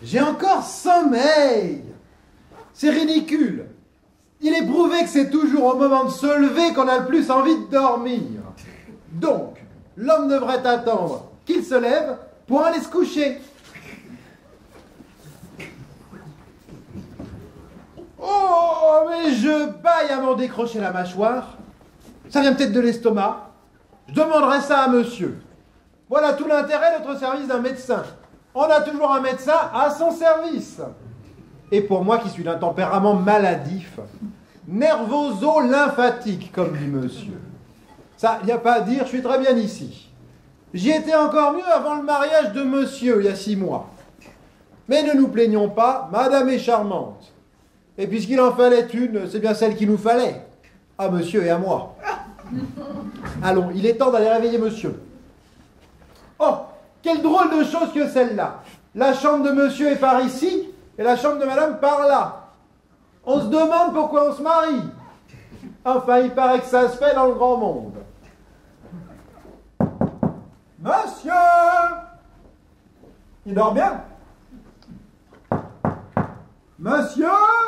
J'ai encore sommeil. C'est ridicule. Il est prouvé que c'est toujours au moment de se lever qu'on a le plus envie de dormir. Donc, l'homme devrait attendre qu'il se lève pour aller se coucher. Oh, mais je baille à m'en décrocher la mâchoire. Ça vient peut-être de l'estomac. Je demanderai ça à monsieur. Voilà tout l'intérêt de notre service d'un médecin. On a toujours un médecin à son service. Et pour moi qui suis d'un tempérament maladif, nervoso-lymphatique, comme dit monsieur. Ça, il n'y a pas à dire, je suis très bien ici. J'y étais encore mieux avant le mariage de monsieur, il y a 6 mois. Mais ne nous plaignons pas, madame est charmante. Et puisqu'il en fallait une, c'est bien celle qu'il nous fallait. À monsieur et à moi. Allons, il est temps d'aller réveiller monsieur. Oh, quelle drôle de chose que celle-là. La chambre de monsieur est par ici, et la chambre de madame par là. On se demande pourquoi on se marie. Enfin, il paraît que ça se fait dans le grand monde. Monsieur! Il dort bien? Monsieur?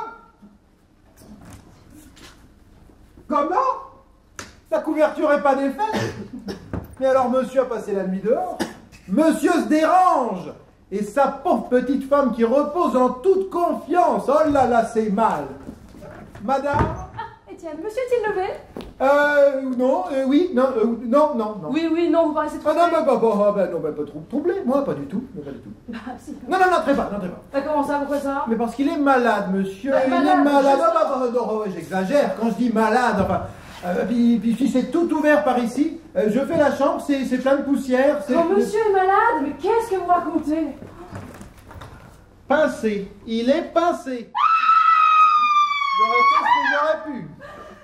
Comment? La couverture n'est pas défaite? Mais alors monsieur a passé la nuit dehors? Monsieur se dérange! Et sa pauvre petite femme qui repose en toute confiance. Oh là là, c'est mal. Madame? Ah, Étienne, monsieur est-il levé? Non, oui, non, non. Oui, non, vous paraissez trop. Ah non, pas trop troublé, moi, pas du tout. Pas du tout. Bah, si. Non, n'entrez pas. Bah, comment ça, pourquoi ça? Mais parce qu'il est malade, monsieur. Bah, Il malade, est malade. je Non, j'exagère quand je dis malade. Enfin, puis si c'est tout ouvert par ici, je fais la chambre, c'est plein de poussière. Quand monsieur est malade, mais qu'est-ce que vous racontez? Pincé. Il est pincé. J'aurais fait ce que j'aurais pu.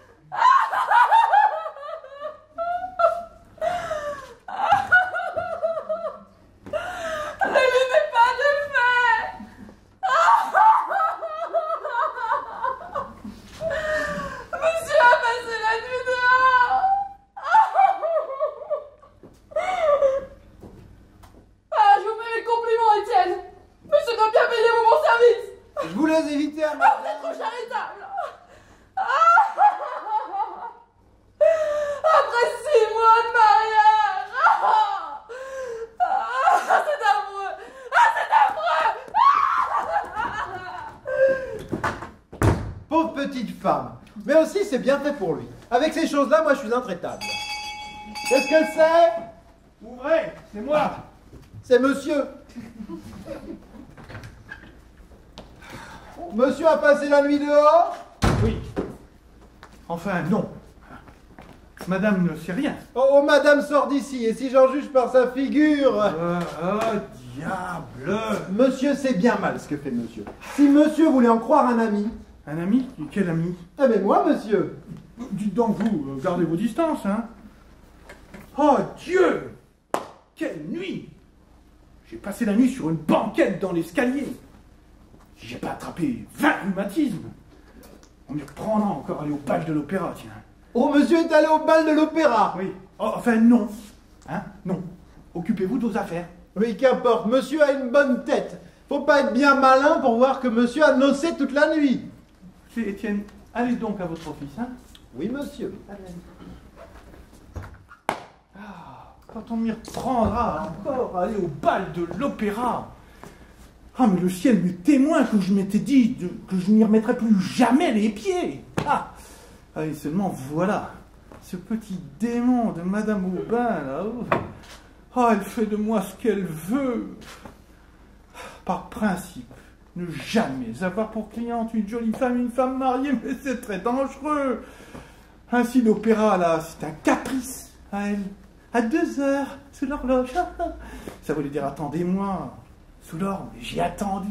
Je voulais éviter un... Vous êtes trop charitable. Après 6 mois de mariage. C'est affreux. C'est affreux. Pauvre petite femme. Mais aussi, c'est bien fait pour lui. Avec ces choses-là, moi, je suis intraitable. Qu'est-ce que c'est? Ouvrez, c'est moi. C'est monsieur. Monsieur a passé la nuit dehors? Oui. Enfin, non. Madame ne sait rien. Oh, madame sort d'ici, et si j'en juge par sa figure... Diable! Monsieur sait bien mal ce que fait monsieur. Si monsieur voulait en croire un ami... Un ami? Quel ami? Eh bien moi, monsieur. Dites donc vous, gardez vos distances, hein. Oh Dieu! Quelle nuit! J'ai passé la nuit sur une banquette dans l'escalier. Si j'ai pas attrapé 20 rhumatismes, on m'y reprendra encore aller au bal de l'opéra, tiens. Oh, monsieur est allé au bal de l'opéra. Oui. Oh, enfin, non. Hein? Non. Occupez-vous de vos affaires. Oui, qu'importe, monsieur a une bonne tête. Faut pas être bien malin pour voir que monsieur a nocé toute la nuit. C'est Étienne, allez donc à votre office, hein? Oui, monsieur. Quand on m'y reprendra encore à aller au bal de l'opéra. Ah, mais le ciel m'est témoin que je m'étais dit que je n'y remettrais plus jamais les pieds. Et seulement voilà, ce petit démon de Madame Aubin, là. Elle fait de moi ce qu'elle veut. Par principe, ne jamais avoir pour cliente une jolie femme, une femme mariée, mais c'est très dangereux. Ainsi l'opéra, là, c'est un caprice à elle. À 2 heures, sous l'horloge. Ça voulait dire attendez-moi. Sous l'orme, j'ai attendu.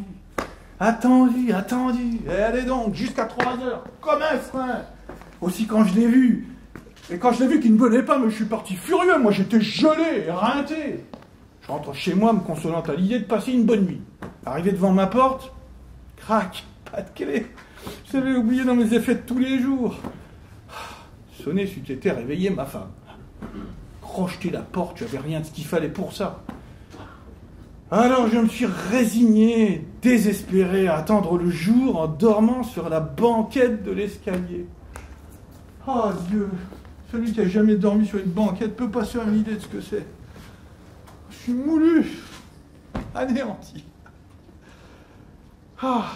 Et allez donc, jusqu'à 3 heures, comme un frein. Aussi quand je l'ai vu. Et quand je l'ai vu qu'il ne venait pas, mais je suis parti furieux. Moi, j'étais gelé, éreinté. Je rentre chez moi, me consolant à l'idée de passer une bonne nuit. Arrivé devant ma porte, crac, pas de clé. Je l'avais oublié dans mes effets de tous les jours. Sonner c'eût été réveiller ma femme. Crocheter la porte, j'avais rien de ce qu'il fallait pour ça. Alors je me suis résigné, désespéré, à attendre le jour en dormant sur la banquette de l'escalier. Oh Dieu, celui qui a jamais dormi sur une banquette peut pas se faire une idée de ce que c'est. Je suis moulu, anéanti. Ah.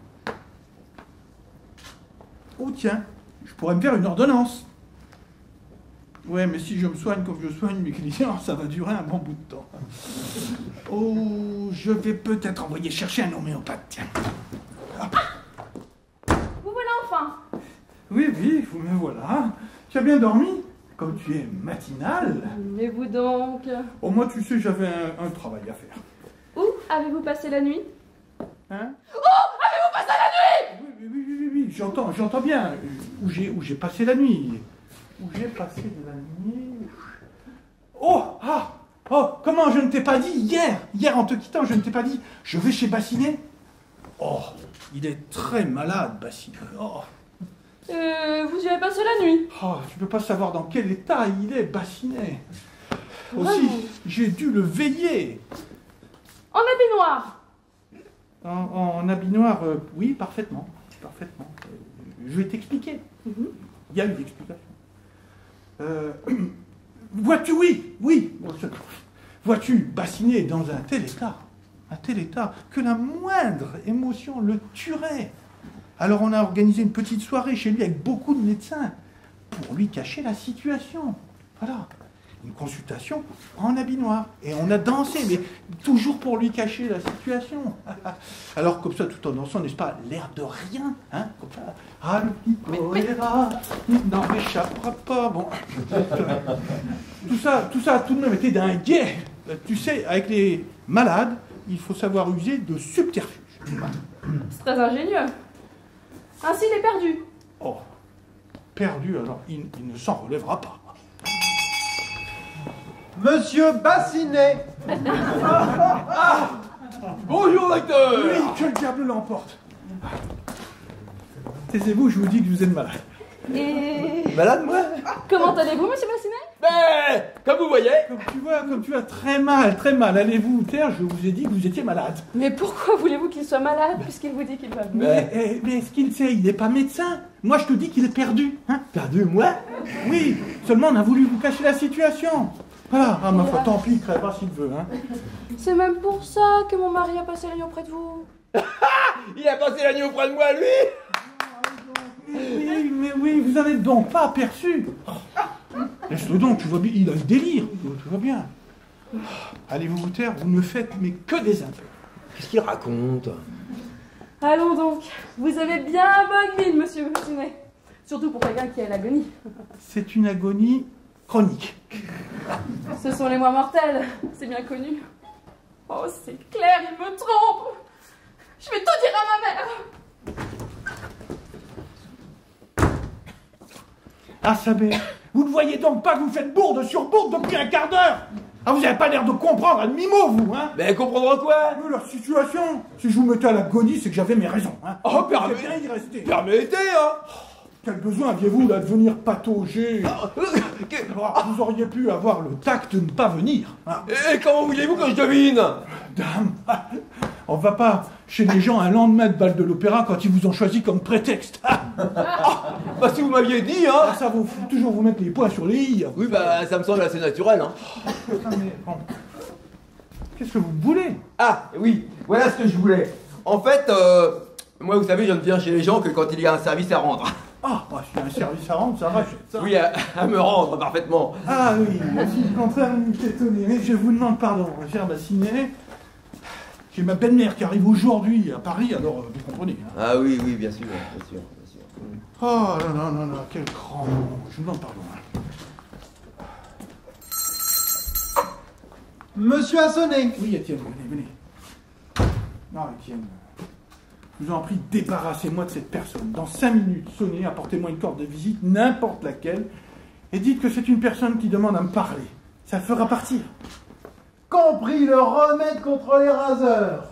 Oh tiens, je pourrais me faire une ordonnance. Ouais, mais si je me soigne comme je soigne mes clients, ça va durer un bon bout de temps. Oh, je vais peut-être envoyer chercher un homéopathe, tiens. Vous voilà enfin. Oui, vous me voilà. Tu as bien dormi? Comme tu es matinal. Mais vous donc? Au moins, tu sais, j'avais un travail à faire. Où avez-vous passé la nuit? Hein? Oh, avez-vous passé la nuit? Oui, j'entends bien. Où j'ai passé la nuit. Où j'ai passé la nuit. Oh, comment je ne t'ai pas dit hier en te quittant, je ne t'ai pas dit, je vais chez Bassinet. Oh, il est très malade, Bassinet. Oh. Vous y avez passé la nuit? Oh, tu peux pas savoir dans quel état il est, Bassinet. Aussi, Vraiment? j'ai dû le veiller. En habit noir? En habit noir, oui, parfaitement. Je vais t'expliquer. Il y a une explication. Vois-tu, oui. Vois-tu, Bassinet est dans un tel état, que la moindre émotion le tuerait. Alors on a organisé une petite soirée chez lui avec beaucoup de médecins pour lui cacher la situation. Voilà, une consultation en habit noir. Et on a dansé, mais toujours pour lui cacher la situation. Alors comme ça, tout en dansant, n'est-ce pas, l'air de rien, hein, comme ça. Ah, le petit choléra n'en m'échappera pas. Bon, tout ça, tout de même était d'un gai. Tu sais, avec les malades, il faut savoir user de subterfuges. C'est très ingénieux. Ainsi, il est perdu. Oh, perdu, alors il ne s'en relèvera pas. Monsieur Bassinet. Bonjour, docteur. Oui, que le diable l'emporte. Taisez-vous, je vous dis que vous êtes malade. Et... Malade, moi? comment allez-vous, monsieur Bassinet? Ben, comme vous voyez. Comme tu vas très mal. Allez-vous vous taire, je vous ai dit que vous étiez malade. Mais pourquoi voulez-vous qu'il soit malade, puisqu'il vous dit qu'il va venir? Mais est-ce qu'il sait? Il n'est pas médecin. Moi, je te dis qu'il est perdu. Hein? Perdu, moi? Oui, seulement on a voulu vous cacher la situation. Voilà, ma foi, tant pis, il crèvera s'il veut. Hein. C'est même pour ça que mon mari a passé la nuit auprès de vous. Il a passé la nuit auprès de moi, lui. Oui, vous avez donc pas aperçu. Laisse-le donc, tu vois bien, il a le délire. Tu vois bien. Allez-vous vous taire, vous ne faites mais que des impairs. Qu'est-ce qu'il raconte? Allons donc, vous avez bien bonne mine, monsieur Bassinet. Surtout pour quelqu'un qui a l'agonie. C'est une agonie chronique. Ce sont les mois mortels, c'est bien connu. Oh, c'est clair, il me trompe. Je vais tout dire à ma mère. Ah, Sabé, vous ne voyez donc pas que vous faites bourde sur bourde depuis un quart d'heure? Ah, vous n'avez pas l'air de comprendre un demi-mot, vous, hein? Mais comprendre quoi? La situation, si je vous mettais à l'agonie, c'est que j'avais mes raisons, hein? Oh, Vous devez bien y rester. permettez, hein? Quel besoin aviez-vous là de venir patauger? Vous auriez pu avoir le tact de ne pas venir. Hein? Et comment voulez-vous que je devine? Dame, on va pas chez les gens un lendemain de bal de l'opéra quand ils vous ont choisi comme prétexte. Bah si vous m'aviez dit, hein. Ça vous fout toujours vous mettre les points sur les i. Oui, bah ça me semble assez naturel, hein. Mais bon, qu'est-ce que vous voulez? Ah, oui, voilà ce que je voulais. En fait, moi, vous savez, je ne viens chez les gens que quand il y a un service à rendre. Ah, bah, s'il y a un service à rendre, ça rachète ça. Oui, à me rendre, parfaitement. Ah oui, si le contraire m'eût étonné. Mais je vous demande pardon, cher Bassinet. J'ai ma belle-mère qui arrive aujourd'hui à Paris, alors vous comprenez. Hein. Ah oui, bien sûr. Oh non, quel grand mot. Je vous demande pardon. Monsieur a sonné. Oui, Étienne, venez. Non, Étienne, je vous en prie, débarrassez-moi de cette personne. Dans 5 minutes, sonnez, apportez-moi une carte de visite, n'importe laquelle, et dites que c'est une personne qui demande à me parler. Ça le fera partir. Compris le remède contre les raseurs.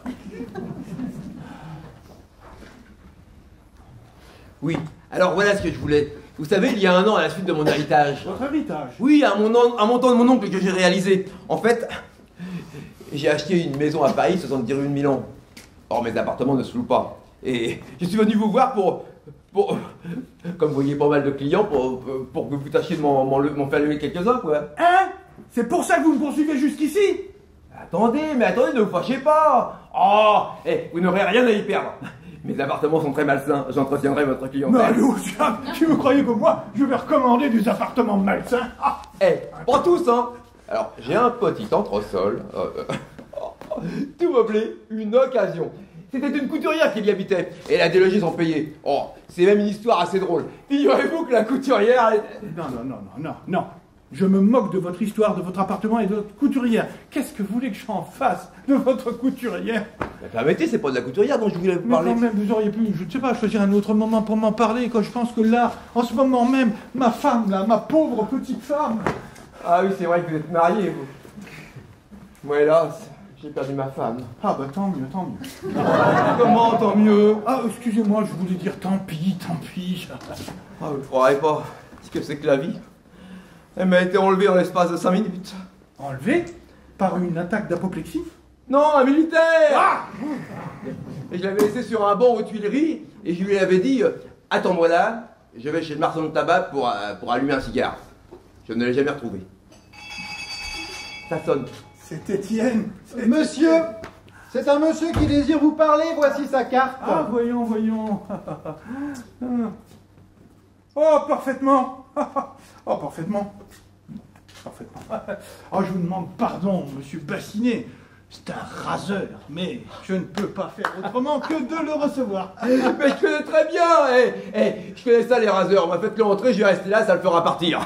Oui, alors voilà ce que je voulais. Vous savez, il y a 1 an, à la suite de mon héritage. Votre héritage. Oui, un montant de mon oncle que j'ai réalisé. En fait, j'ai acheté une maison à Paris, 70 rue de Milan. Or, mes appartements ne se louent pas. Et je suis venu vous voir pour comme vous voyez pas mal de clients, pour que vous tâchiez de m'en faire lever quelques-uns, quoi. Hein? C'est pour ça que vous me poursuivez jusqu'ici? Attendez, ne vous fâchez pas. Oh, vous n'aurez rien à y perdre. Mes appartements sont très malsains, j'entretiendrai votre clientèle. Mais allez, si vous croyez que moi, je vais recommander des appartements malsains? Ah. Pas tous, hein. Alors, j'ai un petit entresol. Tout meublé, une occasion. C'était une couturière qui y habitait, et elle a délogé sans payer. Oh, c'est même une histoire assez drôle. Figurez-vous que la couturière... Non. Je me moque de votre histoire, de votre appartement et de votre couturière. Qu'est-ce que vous voulez que j'en fasse de votre couturière? Permettez, c'est pas de la couturière dont je voulais vous parler. Mais quand même, vous auriez pu, je ne sais pas, choisir un autre moment pour m'en parler, quand je pense que là, en ce moment même, ma femme, là, ma pauvre petite femme... Ah oui, c'est vrai que vous êtes marié, vous. Moi, hélas, j'ai perdu ma femme. Ah bah tant mieux. Comment, tant mieux? Ah, excusez-moi, je voulais dire tant pis. Ah, vous ne croirez pas ce que c'est que la vie. Elle m'a été enlevée en l'espace de 5 minutes. Enlevé? Par une attaque d'apoplexie? Non, un militaire! Ah! Et je l'avais laissé sur un banc aux Tuileries, et je lui avais dit, attends-moi là, je vais chez le marchand de tabac pour allumer un cigare. Je ne l'ai jamais retrouvé. Ça sonne. C'est Étienne. Monsieur, c'est un monsieur qui désire vous parler, voici sa carte. Ah, voyons. Oh, parfaitement. Oh, parfaitement. Oh, je vous demande pardon, monsieur Bassinet. C'est un raseur, mais je ne peux pas faire autrement que de le recevoir. Mais je connais très bien, je connais ça les raseurs. Moi, faites-le entrer, je vais rester là, ça le fera partir.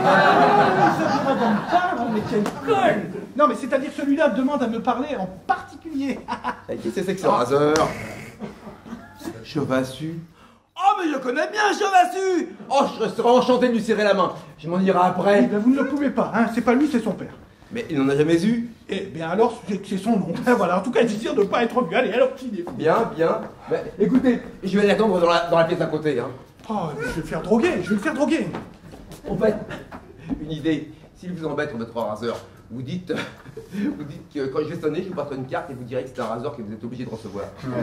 Mais quel colle! Non, mais c'est-à-dire celui-là demande à me parler en particulier. Qu'est-ce que c'est que ce raseur? Chauvassu. Oh, mais je connais bien Chauvassu! Oh, je serais enchanté de lui serrer la main. Je m'en irai après. Eh bien, vous ne le pouvez pas, hein. C'est pas lui, c'est son père. Mais il n'en a jamais eu. Eh bien alors, c'est son nom. Voilà, en tout cas, il désire de ne pas être vu. Allez, alors qu'il est fou. Bien. Mais, écoutez, je vais l'attendre dans la pièce à côté. Hein. Oh, je vais le faire droguer. En fait, une idée. S'il vous embête pour votre raseur, vous dites que quand je vais sonner, je vous passerai une carte et vous direz que c'est un raseur que vous êtes obligé de recevoir.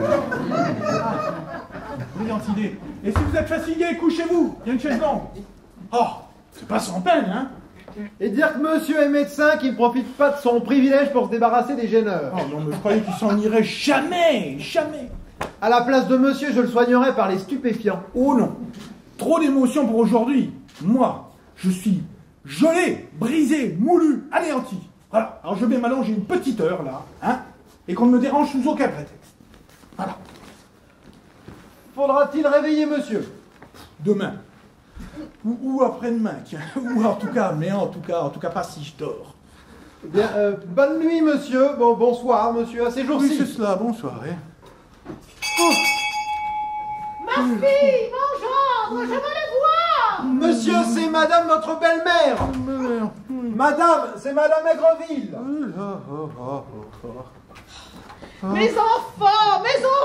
Brillante idée. Et si vous êtes fatigué, couchez-vous. Il y a une chaise longue. Oh, c'est pas sans peine, hein. Et dire que monsieur est médecin, qu'il ne profite pas de son privilège pour se débarrasser des gêneurs. Oh non, mais je croyais qu'il s'en irait jamais. À la place de monsieur, je le soignerais par les stupéfiants. Oh non, trop d'émotions pour aujourd'hui. Moi, je suis gelé, brisé, moulu, anéanti. Voilà, alors je vais m'allonger une petite heure là, hein, et qu'on ne me dérange sous aucun prétexte. Voilà. Faudra-t-il réveiller monsieur? Demain. Ou après-demain, tiens. Ou en tout cas pas si je dors. Eh bien, bonne nuit, monsieur. Bonsoir, monsieur, à ces jours-ci. Oui, c'est cela, bonsoir. Ma fille, mon gendre, je veux le voir. Monsieur, c'est madame notre belle-mère. Madame, c'est madame Aigreville. Mes enfants.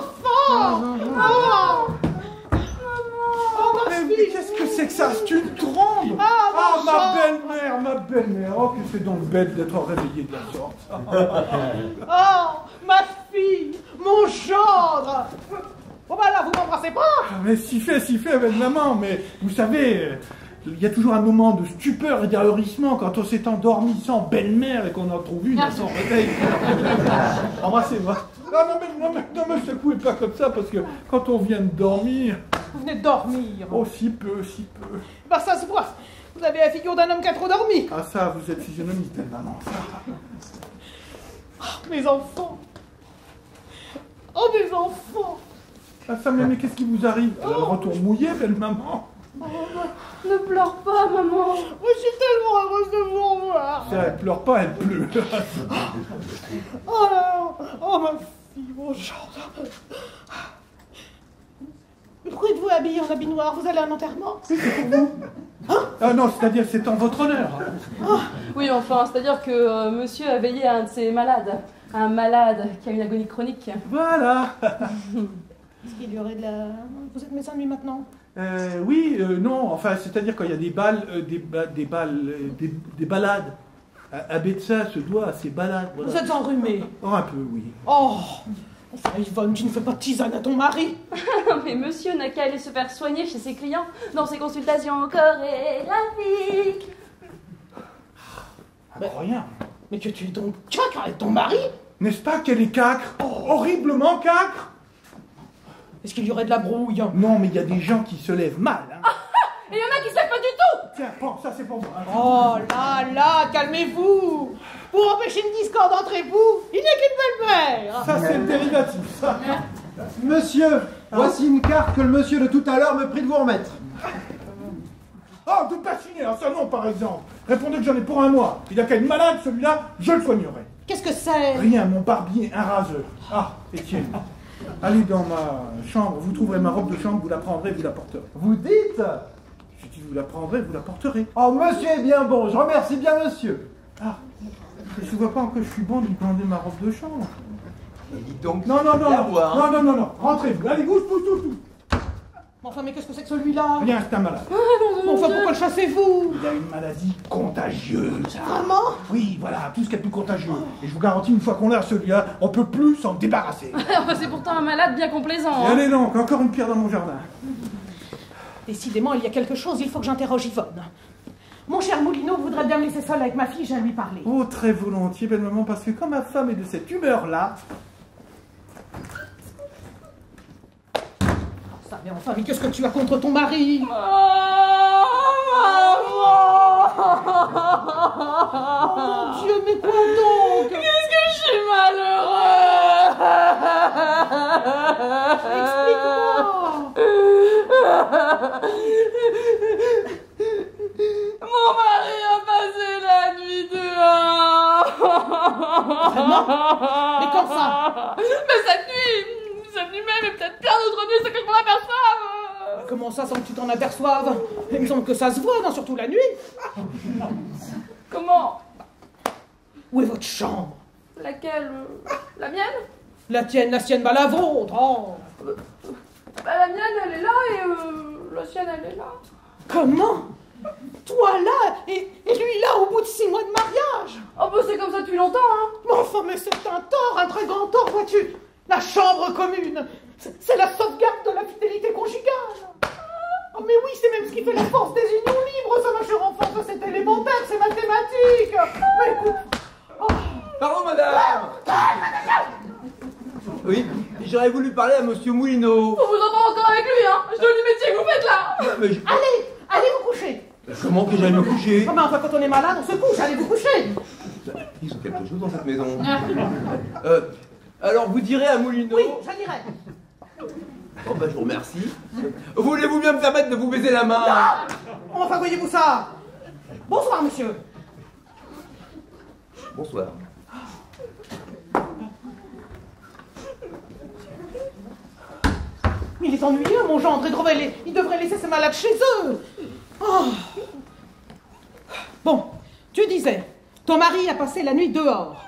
Oh, ma Mais fille. qu'est-ce que c'est que ça? C'est une trombe. Ah, mon ma belle-mère. Oh, que c'est donc bête d'être réveillée de la sorte. Oh, ma fille, mon gendre. Bon, bah là, vous m'embrassez pas. Mais si fait, belle maman. Mais vous savez, il y a toujours un moment de stupeur et d'ahurissement quand on s'est endormi sans belle-mère et qu'on en trouve une à son réveil. Embrassez-moi. Non, me secouez pas comme ça, parce que quand on vient de dormir... Vous venez de dormir. Oh, si peu. Bah, ça se voit. Vous avez la figure d'un homme qui a trop dormi. Ah ça, vous êtes physionomiste, maman. Oh, mes enfants. Oh, mes enfants. Ah ça, mais qu'est-ce qui vous arrive? Retour mouillé, belle maman. Ne pleure pas, maman. Je suis tellement heureuse de vous revoir. Ça, elle pleure pas, elle pleut. Oh, ma fille, mon gendre. Pourquoi êtes-vous habillée en habit noir? Vous allez à un enterrement? C'est pour vous. Ah non, c'est-à-dire c'est en votre honneur. Oui, enfin, c'est-à-dire que monsieur a veillé à un de ses malades. Un malade qui a une agonie chronique. Voilà. Est-ce qu'il y aurait de la... Vous êtes médecin de lui maintenant? Oui, non, enfin, c'est-à-dire quand il y a des balles, des balades. Abbé de ça se doit à ses balades. Voilà. Vous êtes enrhumé. Oh, un peu, oui. Oh, enfin, Yvonne, tu ne fais pas de tisane à ton mari. Mais monsieur n'a qu'à aller se faire soigner chez ses clients dans ses consultations chorégraphiques. Incroyable. Mais que tu es donc cacre avec ton mari? N'est-ce pas qu'elle est cacre? Horriblement cacre? Est-ce qu'il y aurait de la brouille? Non, mais il y a des gens qui se lèvent mal. Hein. Et il y en a qui se lèvent pas du tout. Tiens, bon, ça c'est pour moi. Hein. Oh là là, calmez-vous. Pour empêcher une discorde entre époux, il n'est qu'une belle-mère. Ça c'est le dérivatif, ça. Monsieur, voici une carte que le monsieur de tout à l'heure me prie de vous remettre. Oh, de pas signer un salon par exemple. Répondez que j'en ai pour un mois. Il a qu'à être malade celui-là, je le soignerai. Qu'est-ce que c'est? Rien, mon barbier, un raseur. Ah, Étienne. Allez dans ma chambre, vous trouverez ma robe de chambre, vous la prendrez, vous la porterez. Vous dites? J'ai dit vous la prendrez, vous la porterez. Oh, monsieur est bien bon, je remercie bien monsieur. Ah, je ne vois pas que je suis bon de lui demander ma robe de chambre. Et dites donc, Non, non, non, la non, voix, hein. non, rentrez-vous. Allez, bouge. Enfin, mais qu'est-ce que c'est que celui-là? Rien, c'est un malade. Enfin, pourquoi le chassez-vous? Il a une maladie contagieuse. Vraiment? Oui, voilà, tout ce qui est plus contagieux. Et je vous garantis, une fois qu'on l'a celui-là, on peut plus s'en débarrasser. C'est pourtant un malade bien complaisant. Et Hein. allez donc, encore une pierre dans mon jardin. Décidément, il y a quelque chose, il faut que j'interroge Yvonne. Mon cher Moulineau voudrait bien me laisser seule avec ma fille, j'ai à lui parler. Oh, très volontiers, belle maman, parce que quand ma femme est de cette humeur-là... Ça, mais enfin, mais qu'est-ce que tu as contre ton mari? Oh, Oh mon Dieu, mais quoi donc? qu'est-ce que je suis malheureux. Explique-moi. Mon mari a passé la nuit dehors. Vraiment? Mais quand ça? Mais cette nuit même et peut-être plein d'autres nuits, c'est que je m'en aperçoive. Comment ça sans que tu t'en aperçoives? Il me semble que ça se voit, non, surtout la nuit. Comment? Où est votre chambre? Laquelle? La mienne? La tienne, la sienne, bah la vôtre. Oh. Bah, la mienne, elle est là et la sienne, elle est là. Comment? Toi là et lui là au bout de 6 mois de mariage? Oh bah c'est comme ça depuis longtemps, hein. Mais enfin, mais c'est un tort, un très grand tort, vois-tu? La chambre commune, c'est la sauvegarde de la fidélité conjugale. Oh mais oui, c'est même ce qui fait la force des unions libres, ça, ma chère enfant, ça c'est élémentaire, c'est mathématique. Mais écoute... Oh. Pardon, madame. Oui, j'aurais voulu parler à monsieur Moulineau. On vous entend encore avec lui, hein. Je dois lui métier que vous faites là. Mais Allez vous coucher. comment que j'aille me coucher? Ah mais enfin, quand on est malade, on se couche, allez vous coucher. Ils ont quelque chose dans cette maison. Alors, vous direz à Moulineau... Oui, je dirais. Oh bah, je vous remercie. Voulez-vous bien me permettre de vous baiser la main? Enfin, voyez-vous ça? Bonsoir, monsieur. Bonsoir. Mais il est ennuyeux, mon gendre, il devrait laisser ses malades chez eux. Oh. Bon, tu disais, ton mari a passé la nuit dehors.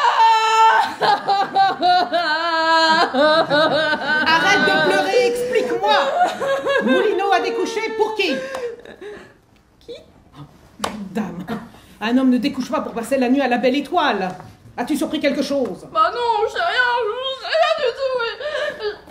Arrête de pleurer, explique-moi. Moulineau a découché pour qui? Qui? Dame, un homme ne découche pas pour passer la nuit à la belle étoile. As-tu surpris quelque chose? Bah non, je sais rien du tout.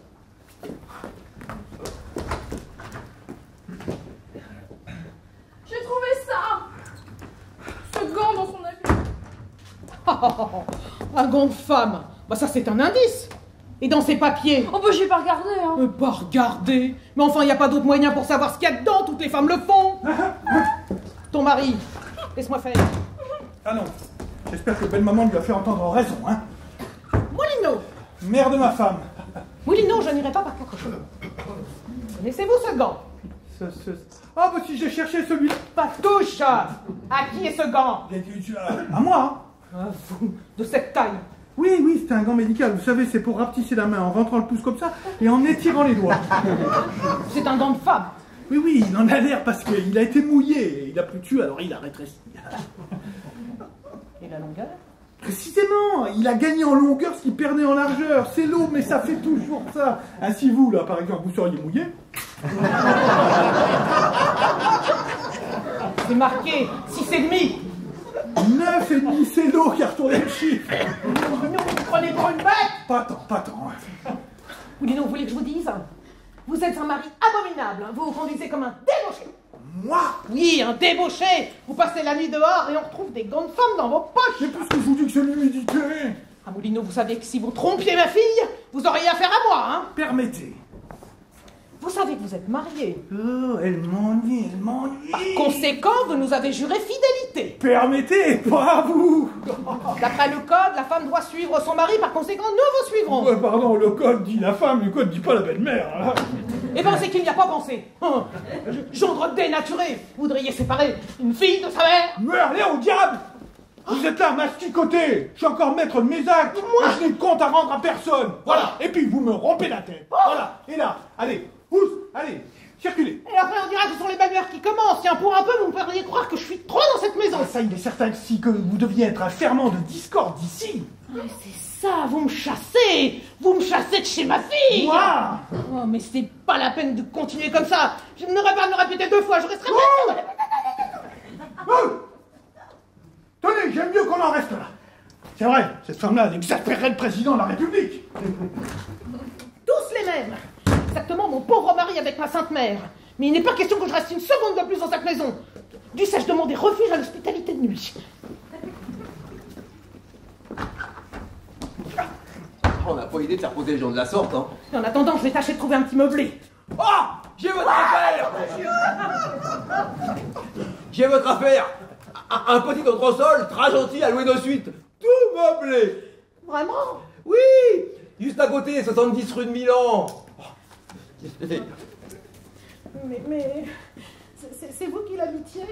J'ai trouvé ça. Ce gant dans son habit. Un gant de femme. Bah ça c'est un indice. Et dans ses papiers? Oh bah j'ai pas regardé, hein. Pas regarder. Mais enfin, il n'y a pas d'autre moyen pour savoir ce qu'il y a dedans. Toutes les femmes le font. Ton mari, laisse-moi faire. Ah non, j'espère que belle maman lui a fait entendre raison, hein. Moulineau. Mère de ma femme. Moulineau, je n'irai pas par quatre cheveux. Connaissez-vous ce gant? Ah bah si j'ai cherché celui-là. Pas touche. À qui est ce gant? À moi, hein. À vous, de cette taille. Oui, c'est un gant médical. Vous savez, c'est pour rapetisser la main en rentrant le pouce comme ça et en étirant les doigts. C'est un gant de femme. Oui, il en a l'air parce qu'il a été mouillé et il a plu dessus, alors il a rétréci. Et la longueur? Précisément, il a gagné en longueur ce qu'il perdait en largeur. C'est l'eau, mais ça fait toujours ça. Ainsi vous, là, par exemple, vous seriez mouillé. C'est marqué 6,5. 9,5, c'est l'eau qui a retourné le chiffre. Moulineau, vous me prenez pour une bête? Pas tant. Moulineau, vous voulez que je vous dise? Vous êtes un mari abominable. Vous vous conduisez comme un débauché. Moi? Oui, un débauché. Vous passez la nuit dehors et on retrouve des gants de femmes dans vos poches. C'est plus que je vous dis que c'est l'humidité. Ah, Moulineau, vous savez que si vous trompiez ma fille, vous auriez affaire à moi, hein? Permettez. Vous savez que vous êtes marié. Oh, elle m'ennuie. Par conséquent, vous nous avez juré fidélité. Permettez, pas vous. D'après le code, la femme doit suivre son mari, par conséquent, nous vous suivrons. Ouais, pardon, le code dit la femme, le code dit pas la belle-mère. Hein. Eh ben, c'est qu'il n'y a pas pensé. Gendre dénaturé. Vous voudriez séparer une fille de sa mère? Meurez au diable. Vous êtes là, masticoté. Je suis encore maître de mes actes. Moi, je n'ai de compte à rendre à personne. Voilà. Et puis, vous me rompez la tête. Voilà. Et là, allez, pousse, allez, circulez. Et après, on dira que ce sont les bagnards qui commencent. Tiens, pour un peu, vous me feriez croire que je suis trop dans cette maison. Ah, ça, il est certain que si que vous deviez être un ferment de discorde ici. Ah, c'est ça, vous me chassez. Vous me chassez de chez ma fille. Moi. Oh, mais c'est pas la peine de continuer comme ça. Je n'aurais pas à me répéter 2 fois. Je resterai pas. Oh. Tenez, j'aime mieux qu'on en reste là. C'est vrai, cette femme-là, elle exaspérerait le président de la République. Tous les mêmes. Exactement mon pauvre mari avec ma sainte mère. Mais il n'est pas question que je reste une seconde de plus dans cette maison. Dussé-je demander refuge à l'hospitalité de nuit? On n'a pas idée de faire poser les gens de la sorte, hein. Et en attendant, je vais tâcher de trouver un petit meublé. Oh, j'ai votre affaire. J'ai votre affaire. Un petit entresol, très gentil, à louer de suite. Tout meublé. Vraiment? Oui, juste à côté, 70 rue de Milan. Mais c'est vous qui l'habitiez?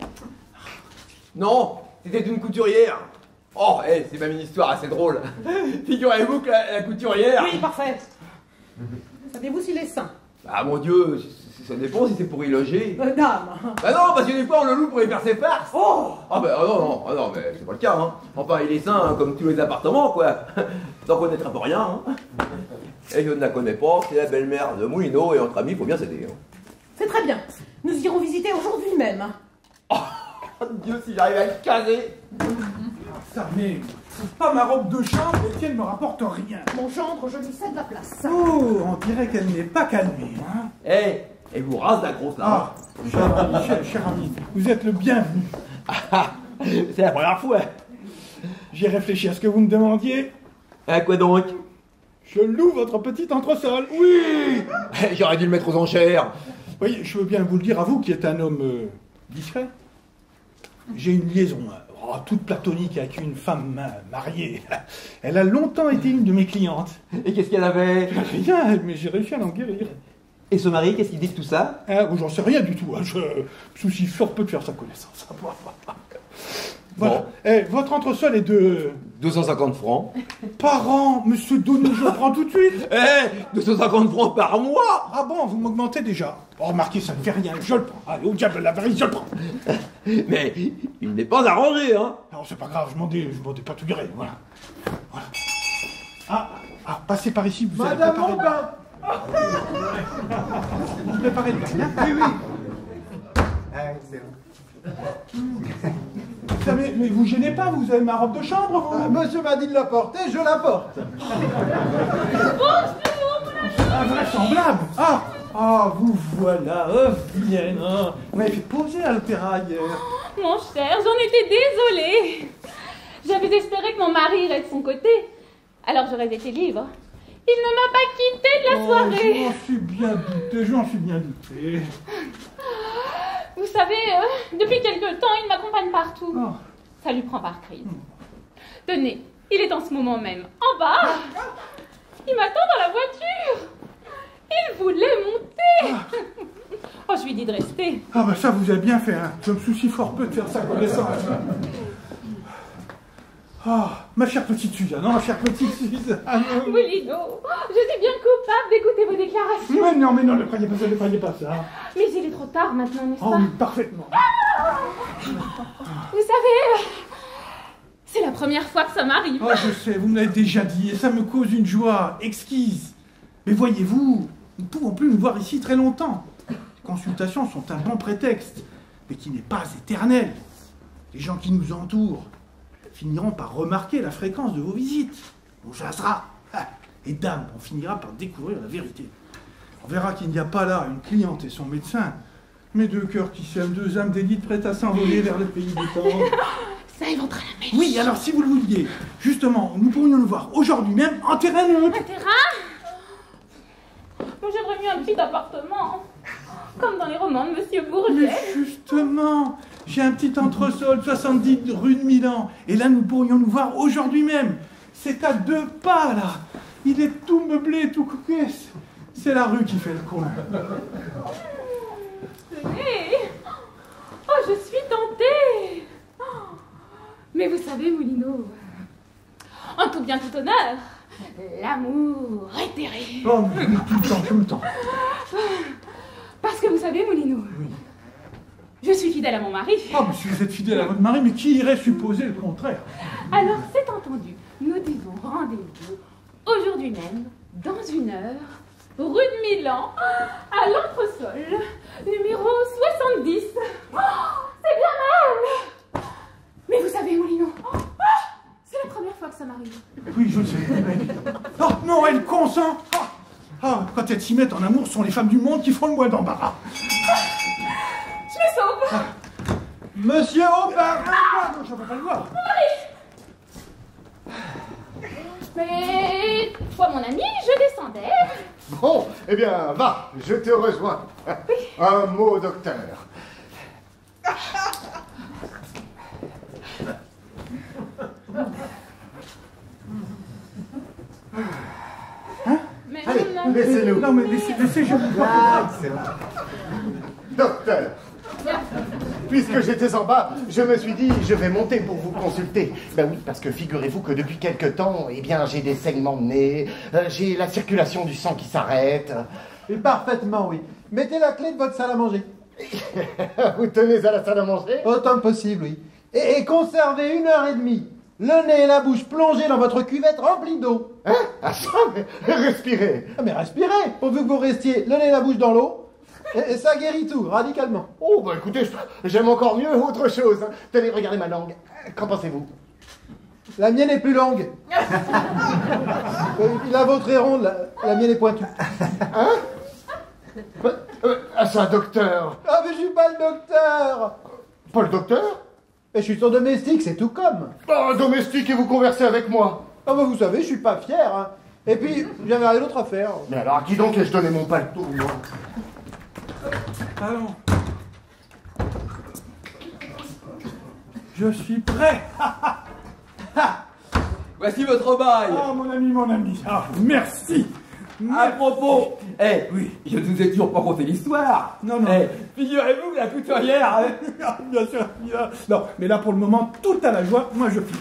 Non, c'était une couturière. Oh, c'est même une histoire assez drôle. Figurez-vous que la couturière... Oui, parfait. Savez-vous s'il est sain? Ah mon Dieu, ça dépend si c'est pour y loger. Dame. Bah non, parce que des fois on le loue pour y faire ses farces. Oh. Ah bah non, mais c'est pas le cas, hein. Enfin, il est sain, hein, comme tous les appartements, quoi. T'en connaîtras pas rien, hein. Et je ne la connais pas, c'est la belle-mère de Moulineau, et entre amis, il faut bien s'aider. Hein. C'est très bien. Nous irons visiter aujourd'hui même. Oh, Dieu, si j'arrive à le caser. Ça, mais pas ma robe de chambre, Étienne ne me rapporte rien. Mon gendre, je lui cède la place. Oh, on dirait qu'elle n'est pas calmée, hein. Et vous rase la grosse là. Ah, cher ami, vous êtes le bienvenu. C'est la première fois. J'ai réfléchi à ce que vous me demandiez. À quoi donc? Je loue votre petit entresol. Oui. J'aurais dû le mettre aux enchères. Oui, je veux bien vous le dire à vous qui êtes un homme discret. J'ai une liaison toute platonique avec une femme mariée. Elle a longtemps été une de mes clientes. Et qu'est-ce qu'elle avait? Rien, mais j'ai réussi à l'en guérir. Et ce mari, qu'est-ce qu'il dit de tout ça? J'en sais rien du tout. Hein. Je me soucie fort peu de faire sa connaissance. Voilà. Bon. Votre entresol est de... 250 francs. Par an, monsieur Donnou, je le prends tout de suite. 250 francs par mois. Ah bon, vous m'augmentez déjà. Oh, remarquez, ça ne fait rien, je le prends. Allez, au diable de la varice, je le prends. Mais il n'est pas arrangé, hein. Alors, c'est pas grave, je m'en pas tout gré, voilà. Ah, passez par ici, vous allez Madame préparer le Mongain. Vous préparez le bain, hein? Oui. Vous savez, mais vous gênez pas, vous avez ma robe de chambre, vous. Monsieur m'a dit de la porter, je la porte. Invraisemblable. Vous voilà, Vienne. Vous m'avez fait poser à l'opéra hier. Mon cher, j'en étais désolée. J'avais espéré que mon mari irait de son côté. Alors j'aurais été libre. Il ne m'a pas quitté de la soirée. J'en suis bien douté. Vous savez, depuis quelque temps, il m'accompagne partout. Oh. Ça lui prend par crise. Tenez, il est en ce moment même en bas. Il m'attend dans la voiture. Il voulait monter. Oh, je lui dis de rester. Ça vous avez bien fait, hein. Je me soucie fort peu de faire sa connaissance. Ma chère petite Suzanne, ma chère petite Suzanne. Moulineau, je suis bien coupable d'écouter vos déclarations. Mais non, ne croyez pas ça. Mais il est trop tard maintenant, n'est-ce pas? Oui, parfaitement. Vous savez, c'est la première fois que ça m'arrive. Je sais, vous me l'avez déjà dit, et ça me cause une joie exquise. Mais voyez-vous, nous ne pouvons plus nous voir ici très longtemps. Les consultations sont un bon prétexte, mais qui n'est pas éternel. les gens qui nous entourent finiront par remarquer la fréquence de vos visites. On jasera. Et dame, on finira par découvrir la vérité. On verra qu'il n'y a pas là une cliente et son médecin, mais deux cœurs qui s'aiment, deux âmes d'élites prêtes à s'envoler vers le pays des temps. Ça éventera la mèche. Oui, alors si vous le vouliez, justement, nous pourrions nous voir aujourd'hui même en terrain neutre. Un terrain? Moi, j'aimerais mieux un petit appartement. Comme dans les romans de Monsieur Bourget. Mais justement, j'ai un petit entresol, 70 rue de Milan. Et là, nous pourrions nous voir aujourd'hui même. C'est à 2 pas, là. Il est tout meublé, tout coquesse. C'est la rue qui fait le coin. Tenez. Oh, je suis tentée. Mais vous savez, Moulineau, en tout bien, tout honneur, l'amour est terrible. Oh, tout le temps. Parce que vous savez, Moulineau, Oui. je suis fidèle à mon mari. Ah, mais si vous êtes fidèle à votre mari, mais qui irait supposer le contraire? Alors, c'est entendu, nous disons rendez-vous aujourd'hui même, dans 1 heure, rue de Milan, à l'entresol, numéro 70. Oh, c'est bien mal. Mais vous savez, Moulineau, c'est la première fois que ça m'arrive. Oui, je le sais. Oh, non, elle consent. Quand elles s'y mettent en amour, ce sont les femmes du monde qui font le moins d'embarras. Je me sauve. Monsieur Aubin! Non, je ne peux pas le voir. Mais toi, mon ami, je descendais. Bon, eh bien, va, je te rejoins. Un mot, docteur. Mais Allez, laissez-nous. Non, mais laissez, je vous vois. Docteur, puisque j'étais en bas, je me suis dit, je vais monter pour vous consulter. Ben oui, parce que figurez-vous que depuis quelque temps, eh bien, j'ai des saignements de nez, j'ai la circulation du sang qui s'arrête. Et parfaitement, oui. Mettez la clé de votre salle à manger. Vous tenez à la salle à manger? Autant que possible, oui. Et conservez 1h30. Le nez et la bouche plongés dans votre cuvette remplie d'eau. Hein? Ah ça, mais respirez. Ah, mais respirez, pourvu que vous restiez le nez et la bouche dans l'eau. Et ça guérit tout, radicalement. Oh, bah écoutez, j'aime encore mieux autre chose. Hein. Tenez, regardez ma langue. Qu'en pensez-vous? La mienne est plus longue. La vôtre est ronde, la mienne est pointue. Hein? Ah ça, docteur. Ah, mais je suis pas le docteur. Pas le docteur? Mais je suis son domestique, c'est tout comme. Oh, domestique, et vous conversez avec moi. Ah, bah vous savez, je suis pas fier. Hein. Et puis, j'avais rien d'autre à faire. Mais alors, à qui donc ai-je donné mon paletot, moi? Allons. Je suis prêt. Voici votre bail. Ah, mon ami. Ah, merci. À propos, Oui. je ne vous ai toujours pas conté l'histoire. Non. Figurez-vous que la couturière... Bien sûr. Non, mais là, pour le moment, tout à la joie, moi je file.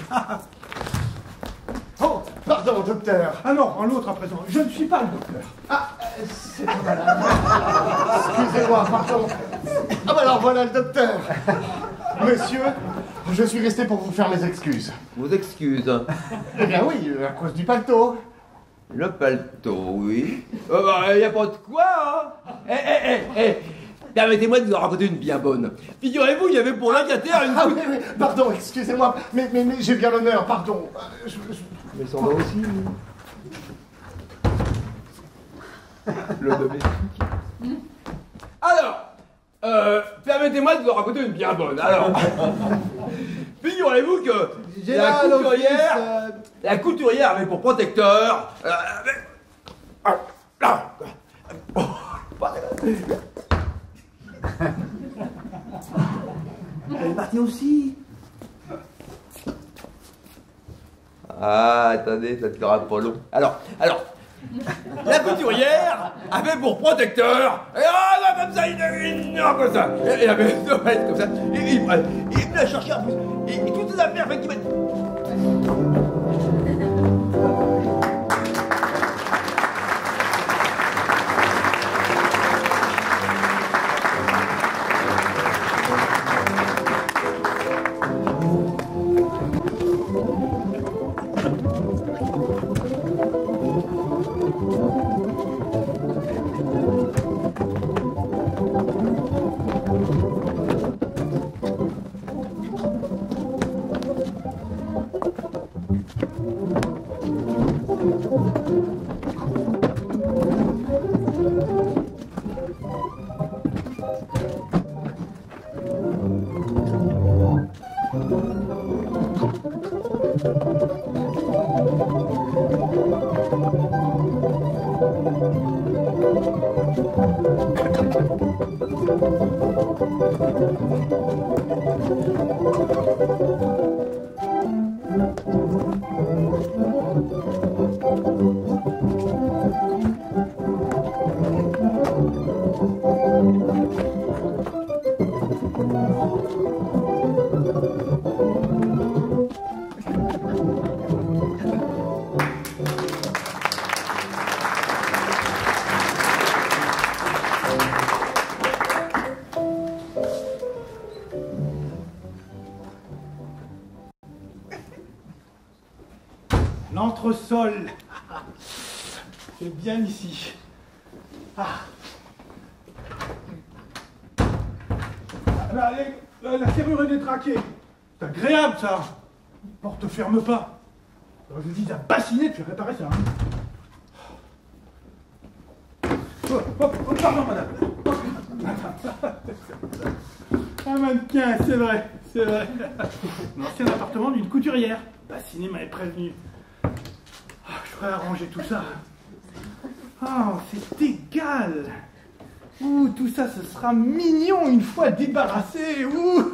Oh, pardon, docteur. Ah non, en l'autre à présent. Je ne suis pas le docteur. Ah, c'est pas malade. Excusez-moi, pardon. Ah bah alors voilà le docteur. Monsieur, je suis resté pour vous faire mes excuses. Vos excuses. Eh bien oui, à cause du paletot. Le paletot, oui. Il n'y a pas de quoi, hein. Permettez-moi de vous raconter une bien bonne. Figurez-vous, il y avait pour locataire une... Ah oui, pardon, excusez-moi, mais j'ai bien l'honneur, pardon. Mais ça va aussi, le domestique. Alors, permettez-moi de vous raconter une bien bonne. Alors, figurez-vous que J'ai là l'office, la couturière avait pour protecteur... Elle est partie aussi. Ah, attendez, ça ne sera pas long. Alors, la couturière avait pour protecteur, et comme ça, comme ça, et avait comme ça, et il me l'a cherché en plus, et toutes ces affaires, effectivement. L'entresol. C'est bien ici. Ah. Là, la serrure est détraquée. C'est agréable, ça. La porte ferme pas. Alors, je vous dis à bassiner, tu réparer ça. Hein. Oh, pardon, madame. Un mannequin, c'est vrai, c'est vrai. L'ancien appartement d'une couturière. Bassiner m'avait prévenu. Je ferais arranger tout ça. Oh, c'est égal. Ouh, tout ça, ce sera mignon une fois débarrassé. Ouh.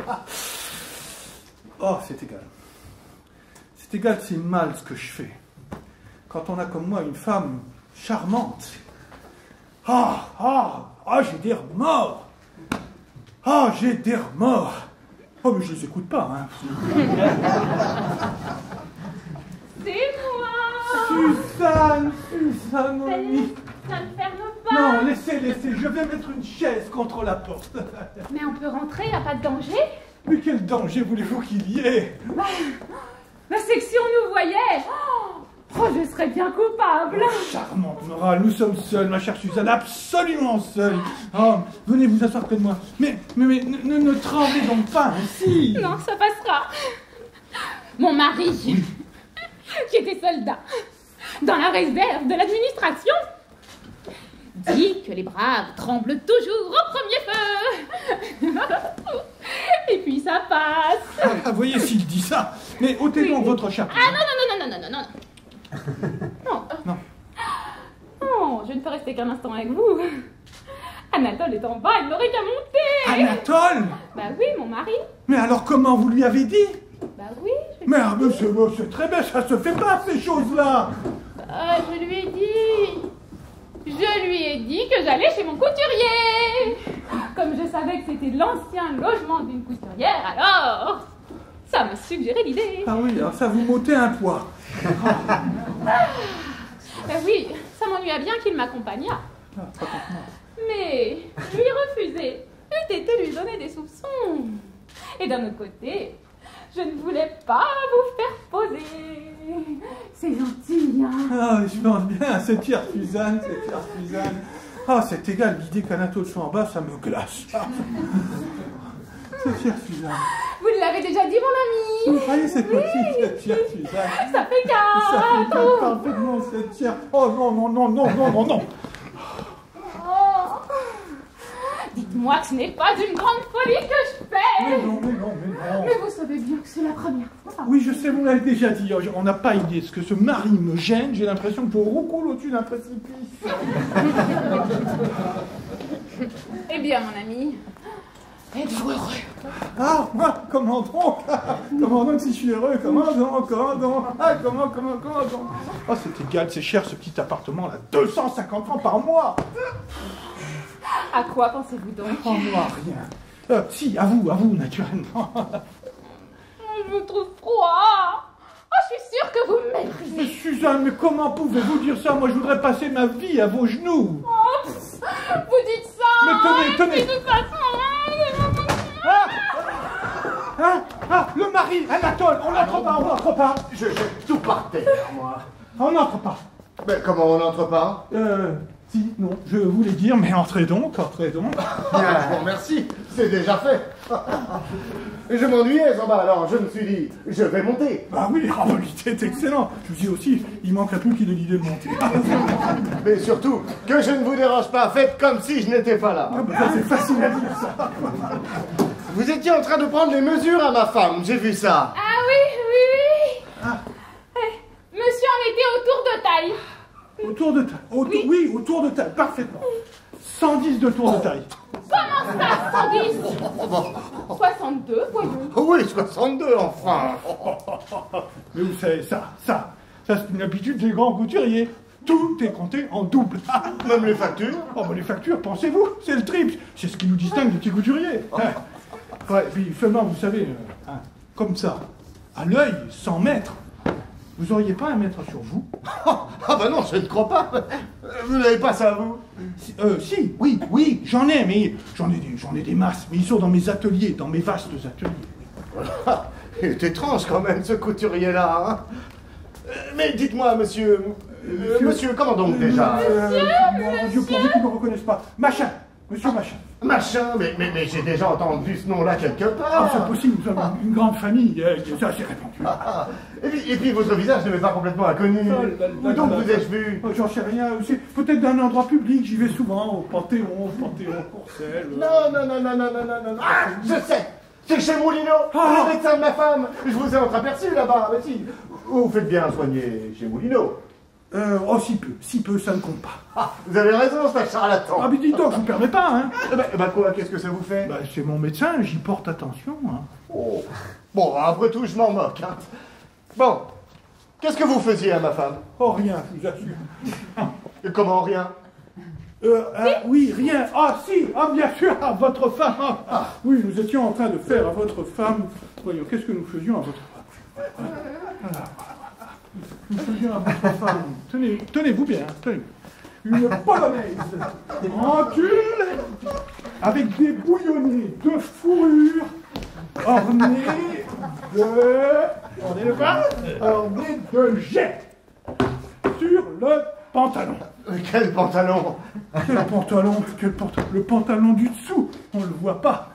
Oh, c'est égal. C'est égal, c'est mal ce que je fais. Quand on a comme moi une femme charmante. J'ai des remords. J'ai des remords. Oh, mais je les écoute pas, hein. C'est moi. Suzanne, mon amie. Ça ne ferme pas. Non, laissez, je vais mettre une chaise contre la porte. Mais on peut rentrer, il n'y a pas de danger. Mais quel danger voulez-vous qu'il y ait? La section nous voyait. Oh, je serais bien coupable. Charmante Nora, nous sommes seuls, ma chère Suzanne, absolument seuls. Oh, venez vous asseoir près de moi. Mais ne tremblez donc pas ainsi. Non, ça passera. Mon mari, qui était soldat, dans la réserve de l'administration, dit que les braves tremblent toujours au premier feu. Et puis ça passe. Voyez s'il dit ça. Mais ôtez donc votre chapeau. Ah non. Non, je ne peux rester qu'un instant avec vous. Anatole est en bas, il n'aurait qu'à monter. Anatole? Bah oui, mon mari. Mais alors comment vous lui avez dit? Bah oui. Mais c'est très bien, ça se fait pas ces choses-là. Je lui ai dit que j'allais chez mon couturier. Comme je savais que c'était l'ancien logement d'une couturière, alors ça m'a suggéré l'idée. Ah oui, alors ça vous m'ôtez un poids. Ben oui, ça m'ennuie bien qu'il m'accompagnât. Mais lui refuser eût été lui donner des soupçons. Et d'un autre côté, je ne voulais pas vous faire poser. C'est gentil, hein. Je pense bien, c'est cher Suzanne, c'est égal, l'idée qu'Anatole soit en bas, ça me glace. C'est cher Suzanne. Vous l'avez déjà dit, mon ami. Allez, c'est possible, c'est cher Suzanne. Ça fait 4. Ça fait 4 parfaitement, c'est cher. Oh non. Dites-moi que ce n'est pas d'une grande folie que je fais. Mais non. Mais vous savez bien que c'est la première fois. Oui, je sais, vous l'avez déjà dit. On n'a pas idée. Ce que ce mari me gêne, j'ai l'impression que je roucoule au-dessus d'un précipice. Eh bien, mon ami, êtes-vous heureux? Comment donc si je suis heureux? Comment donc? Comment donc? C'est égal, c'est cher ce petit appartement là. 250 francs par mois. À quoi pensez-vous donc? Moi, rien. Si, à vous, naturellement. Je vous trouve froid. Je suis sûre que vous me méprisez. Mais Suzanne, mais comment pouvez-vous dire ça? Moi, je voudrais passer ma vie à vos genoux. Vous dites ça. Mais tenez. De toute façon, le mari, Anatole, on n'entre pas. Je jette tout par terre, moi. On n'entre pas. Mais comment on n'entre pas? Si, non, je voulais dire, mais entrez donc. Bien, je vous remercie, c'est déjà fait. Je m'ennuyais en bas, alors je me suis dit, je vais monter. Bah oui, l'idée est excellente. Je vous dis aussi, il manquerait plus qu'il ait l'idée de monter. Mais surtout, que je ne vous dérange pas, faites comme si je n'étais pas là. Ça, c'est facile à dire, ça. Vous étiez en train de prendre les mesures à ma femme, j'ai vu ça. Ah oui. Monsieur en était au tour de taille. autour de taille. Oui, autour de taille, parfaitement. 110 de tour de taille. Comment ça, 110 62, voyons. Oui, 62, enfin. Mais vous savez, ça c'est une habitude des grands couturiers. Tout est compté en double. Même les factures? Oh, bah les factures, pensez-vous, c'est le triple. C'est ce qui nous distingue des petits couturiers. Ouais, puis seulement, vous savez, comme ça, à l'œil, 100 mètres, vous auriez pas un mètre sur vous? Ah bah non, je ne crois pas. Vous n'avez pas ça, vous? Si, oui, j'en ai, mais j'en ai des masses, mais ils sont dans mes ateliers, dans mes vastes ateliers. Il est étrange quand même, ce couturier-là. Hein. Mais dites-moi, monsieur, comment donc déjà? Mon Dieu, pourvu qu'ils ne me reconnaissent pas. Machin, monsieur Machin. Machin, mais j'ai déjà entendu ce nom-là quelque part. Ah, c'est possible, nous avons une grande famille, ça c'est répandu. Et puis votre visage ne m'est pas complètement inconnu. Où donc vous ai-je vu? J'en sais rien, c'est peut-être d'un endroit public, j'y vais souvent, au Panthéon, Courcelles. Non. Ah, je sais. C'est chez Moulineau, le médecin de ma femme. Je vous ai entreaperçu là-bas, mais si. Vous faites bien soigner chez Moulineau. Oh, si peu, ça ne compte pas. Ah, vous avez raison, c'est un charlatan. Ah, mais dis donc, je vous permets pas, hein. Bah quoi, qu'est-ce que ça vous fait? Bah, c'est mon médecin, j'y porte attention, hein. Oh. Bon, après tout, je m'en moque, hein. Bon, qu'est-ce que vous faisiez à ma femme? Oh, rien, je vous assure. Et comment rien? Oui, rien. Ah, si, bien sûr, à votre femme. Oui, nous étions en train de faire à votre femme. Voyons, qu'est-ce que nous faisions à votre femme? Voilà. Nous faisions à votre femme. Tenez-vous bien, tenez. Une polonaise en tulle avec des bouillonnés de fourrure ornés de jets sur le pantalon. Quel pantalon? Quel pantalon? Le pantalon du dessous, on le voit pas.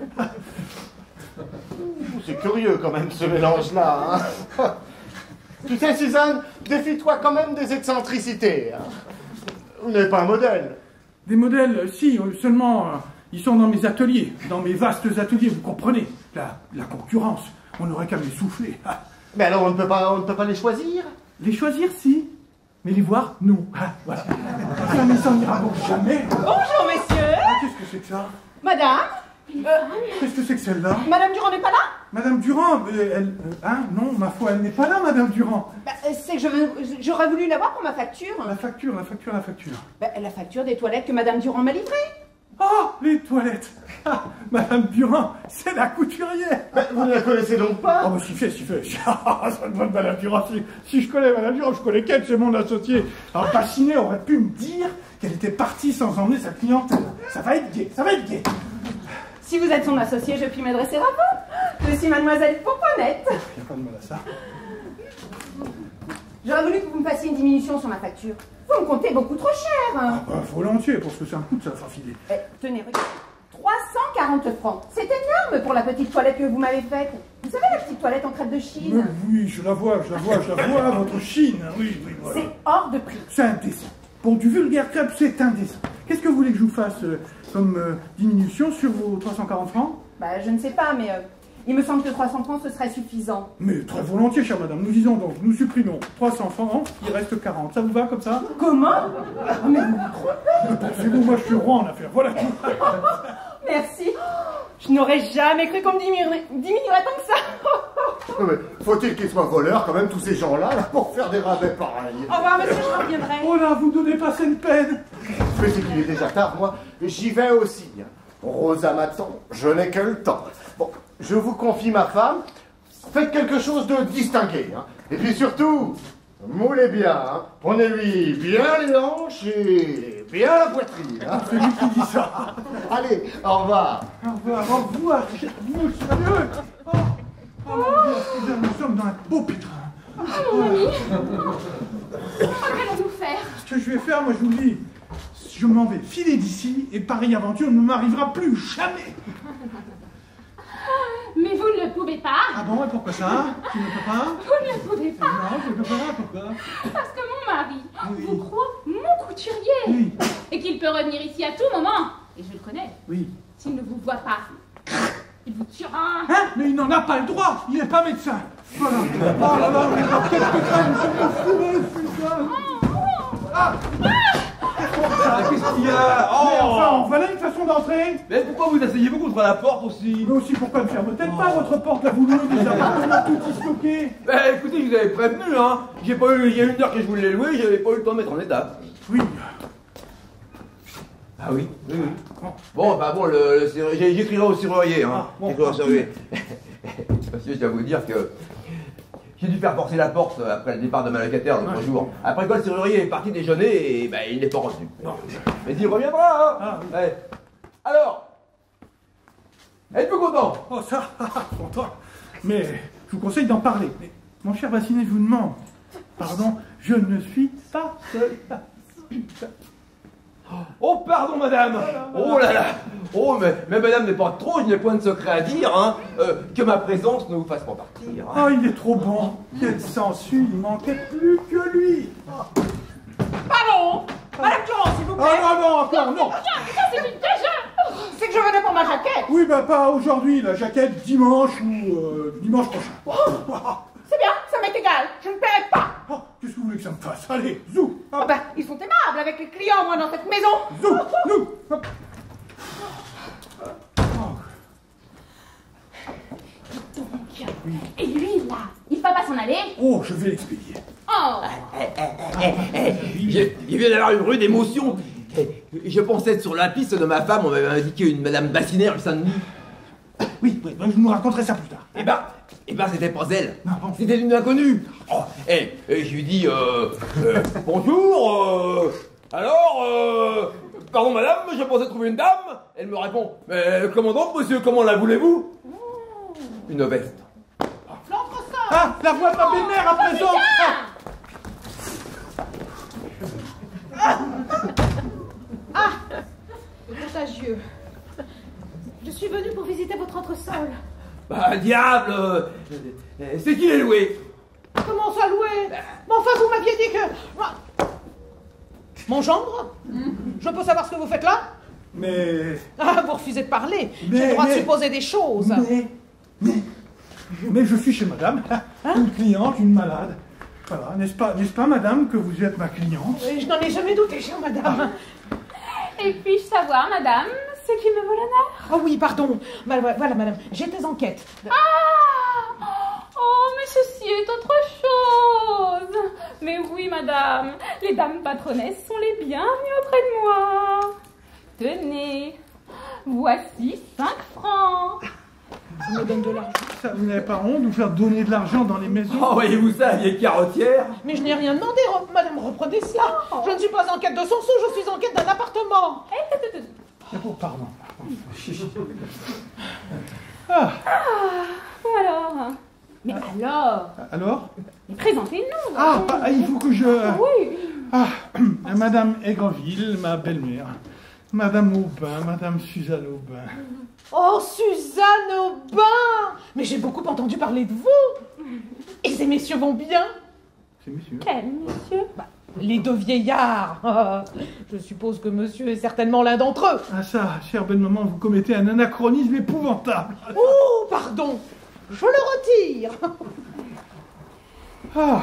C'est curieux quand même ce mélange-là. Hein. Tu sais, Suzanne, défie-toi quand même des excentricités. Hein. Vous n'avez pas un modèle? Des modèles, si, seulement ils sont dans mes ateliers, dans mes vastes ateliers, vous comprenez. La concurrence, on n'aurait qu'à me les souffler. Mais alors on ne peut pas les choisir? Les choisir, si. Mais les voir, non. Voilà. Mais ça n'ira donc jamais. Bonjour, messieurs. Qu'est-ce que c'est que ça? Madame. Qu'est-ce que c'est que celle-là? Madame Durand n'est pas là? Madame Durand, non, ma foi, elle n'est pas là, Madame Durand. Bah, c'est que j'aurais voulu la voir pour ma facture. La facture. Bah, la facture des toilettes que Madame Durand m'a livrée. Oh, les toilettes. Madame Durand, c'est la couturière. Mais vous ne la connaissez donc pas? Oh, bah si fait. Ça me donne Madame Durand. Si je connais Madame Durand, je connais qu'elle, c'est mon associé. Alors, Bassinet aurait pu me dire qu'elle était partie sans emmener sa clientèle. Ça va être gai. Si vous êtes son associé, je puis m'adresser à vous. Je suis mademoiselle Pomponette. Il n'y a pas de mal à ça. J'aurais voulu que vous me fassiez une diminution sur ma facture. Vous me comptez beaucoup trop cher. Volontiers, pour ce que ça me coûte, ça va filer. Tenez, regardez. 340 francs. C'est énorme pour la petite toilette que vous m'avez faite. Vous savez, la petite toilette en crêpe de Chine? Oui, je la vois, votre Chine. Oui, voilà. C'est hors de prix. C'est indécent. Pour du vulgaire crêpe, c'est indécent. Qu'est-ce que vous voulez que je vous fasse comme diminution sur vos 340 francs? Bah, je ne sais pas, mais il me semble que 300 francs, ce serait suffisant. Mais très volontiers, chère madame. Nous disons donc, nous supprimons 300 francs, il reste 40. Ça vous va comme ça? Comment? Mais vous vous trompez. Pensez-vous, moi je suis roi en affaires. Voilà tout. Merci. Je n'aurais jamais cru qu'on me diminuerait tant que ça. Mais faut-il qu'ils soient voleurs quand même, tous ces gens-là, là, pour faire des rabais pareils? Au revoir, monsieur, je reviendrai. Oh là, vous ne donnez pas cette peine. Mais c'est qu'il est déjà tard, moi. J'y vais aussi. Hein. Rosa m'attend, je n'ai que le temps. Bon, je vous confie ma femme. Faites quelque chose de distingué. Hein. Et puis surtout, moulez bien. Hein. Prenez-lui bien les hanches et bien la poitrine. Hein. C'est lui qui dit ça. Allez, au revoir. Au revoir. Vous sérieux? Oh mon Dieu, Suzanne, nous sommes dans un beau pétrin. Ah, mon ami. Qu'allons-nous faire? Ce que je vais faire, moi je vous le dis, je m'en vais filer d'ici et pareille aventure ne m'arrivera plus jamais. Mais vous ne le pouvez pas. Ah bon, et pourquoi ça? Tu ne peux pas? Vous ne le pouvez pas. Non, je ne peux pas, pourquoi? Parce que mon mari Oui. vous croit mon couturier. Oui. Et qu'il peut revenir ici à tout moment. Et je le connais. Oui. S'il ne vous voit pas, il vous tuera. Hein? Mais il n'en a pas le droit, il n'est pas médecin. Voilà. Oh là là, mais qu'est-ce que ça, nous sommes fourrés, Suzanne. Qu'est-ce qu'il y a? Mais enfin, Oh! voilà une façon d'entrer. Mais pourquoi vous asseyez-vous contre la porte aussi? Mais aussi, pourquoi ne ferme-t-elle pas votre porte, la voulue des appartements tout disloqués? Bah écoutez, je vous avais prévenu, hein. J'ai pas eu, il y a 1 heure que je voulais louer, j'avais pas eu le temps de mettre en état. Oui. Ah oui, oui, oui. Bon, bah bon, j'écrirai au serrurier, hein. Ah, bon. J'écrirai au serrurier. Monsieur, je dois vous dire que j'ai dû faire forcer la porte après le départ de ma locataire l'autre jour. Après quoi, le serrurier est parti déjeuner et bah, il n'est pas revenu. Mais il reviendra, hein. Ah, oui. Ouais. Alors, êtes-vous content? Oh, ça, content. Mais je vous conseille d'en parler. Mais, mon cher Bassinet, je vous demande. Pardon, je ne suis pas seul. Oh, pardon, madame. Oh là là. Oh, mais madame n'est pas trop, je n'ai point de secret à dire, hein. Que ma présence ne vous fasse pas partir. Oh, il est trop bon. Quelle sangsue, il manquait plus que lui. Pardon Madame Durand, s'il vous Oh plaît. non, non, encore, non. Ça, c'est une déjà. C'est que je venais pour ma jaquette. Oui, bah pas aujourd'hui, la jaquette dimanche ou dimanche prochain. C'est bien, ça m'est égal. Je ne paierai pas. Oh, qu'est-ce que vous voulez que ça me fasse? Allez, zou. Ah ben, ils sont aimables avec les clients, moi, dans cette maison. Zou, zou. Hop. Donc, et lui, là, il va pas s'en aller? Oh, je vais l'expédier. Oh. Il vient d'avoir une rude émotion. Je pensais être sur la piste de ma femme, on m'avait indiqué une madame Bassinet, rue Saint-Denis. Oui, oui, je vous raconterai ça plus tard. Eh ben, c'était pas elle. Non, bon. C'était une inconnue. Oh, je lui dis, bonjour, alors, pardon madame, je pensais trouver une dame. Elle me répond, mais comment donc, monsieur, comment la voulez-vous? Une veste. L'entresol. Ah, la voix de ma belle-mère à présent. Contagieux. Je suis venue pour visiter votre entresol. Bah, diable, c'est qui les loué? Comment ça louer? Mais enfin, vous m'aviez dit que... Mon gendre? Je peux savoir ce que vous faites là? Mais, Ah, vous refusez de parler. J'ai Mais- le droit de mais- supposer des choses. mais je suis chez madame, une cliente, une malade. Voilà, n'est-ce pas, madame, que vous êtes ma cliente? Je n'en ai jamais douté, chère madame. Et puis-je savoir, madame, ce qui me vaut l'honneur? Oh oui, pardon. Voilà, madame, j'étais en quête. Ah! Oh, mais ceci est autre chose. Mais oui, madame, les dames patronesses sont les bienvenues auprès de moi. Tenez, voici 5 francs. Je me donne de l'argent. Ça, vous n'avez pas honte de vous faire donner de l'argent dans les maisons? Oh, voyez-vous ça, vieille carottière? Mais je n'ai rien demandé, madame, reprenez cela. Je ne suis pas en quête de 100 sous, je suis en quête d'un appartement. Oh, pardon. Ah, Ou alors? Mais alors? alors? Mais présentez-nous. Il faut que je... Oui. Madame Aigreville, ma belle-mère. Madame Aubin, Madame Suzanne Aubin. Oh, Suzanne Aubin! Mais j'ai beaucoup entendu parler de vous. Et ces messieurs vont bien? C'est monsieur. Quel monsieur? Les deux vieillards. Je suppose que monsieur est certainement l'un d'entre eux. Ah ça, chère belle-maman, vous commettez un anachronisme épouvantable. Oh, pardon. Je le retire. Ah,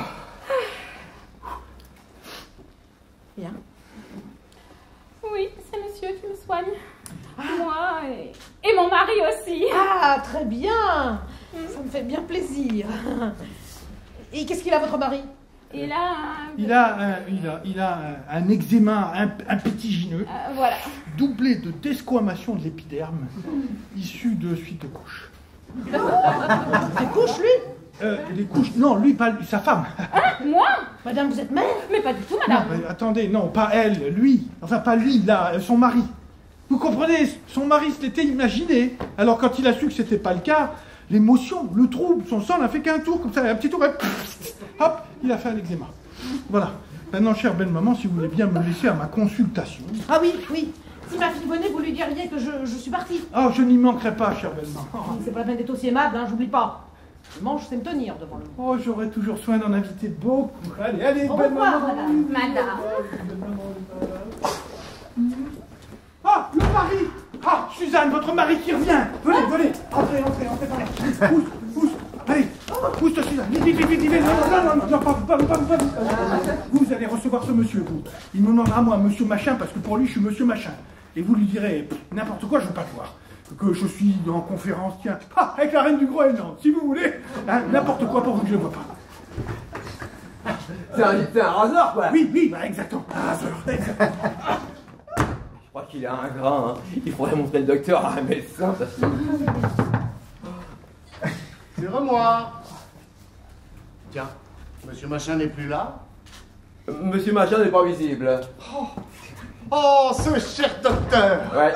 Bien. Oui, c'est monsieur qui me soigne. Moi et mon mari aussi. Ah, très bien. Ça me fait bien plaisir. Et qu'est-ce qu'il a, votre mari? Et là, il a un eczéma impétigineux, voilà. doublé de desquamation de l'épiderme, issu de suite de couches. Des couches, lui? Les couches, non, lui, pas lui, sa femme. Moi? Madame, vous êtes mère? Mais pas du tout, Non, madame. mais attendez, non, pas elle, lui. Enfin, pas lui, là, son mari. Vous comprenez, son mari se l'était imaginé. Alors, quand il a su que c'était pas le cas, l'émotion, le trouble, son sang n'a fait qu'un tour, comme ça, un petit tour, et hop, il a fait un eczéma. Voilà. Maintenant, chère belle-maman, si vous voulez bien me laisser à ma consultation. Ah oui, oui. Si ma fille venait, vous lui diriez que je suis partie. Oh, je n'y manquerai pas, chère belle-maman. C'est pas la peine d'être aussi aimable, hein, j'oublie pas. Le manche, c'est me tenir devant le... Oh, j'aurai toujours soin d'en inviter beaucoup. Allez, allez, Au belle-maman. revoir, madame. Madame. Ah, le mari. Ah, Suzanne, votre mari qui revient. Venez, venez. Entrez par là. Pousse. Allez, pousse-toi, Suzanne. Vite. Non, pas vous. Vous allez recevoir recevoir ce monsieur, vous. Il me demandera, moi, monsieur machin, parce que pour lui, je suis monsieur machin. Et vous lui direz, n'importe quoi, je ne veux pas te voir. Que je suis en conférence, tiens, avec la reine du Groenland, si vous voulez. Hein, n'importe quoi pour vous que je ne vois pas. C'est un raseur, quoi. Oui, bah, exactement. Un raseur, exactement. Je crois qu'il a un grain, hein. Il faudrait montrer le docteur à un médecin, parce que... Sur moi. Tiens, monsieur Machin n'est plus là. Monsieur Machin n'est pas visible. Oh, ce cher docteur. Ouais.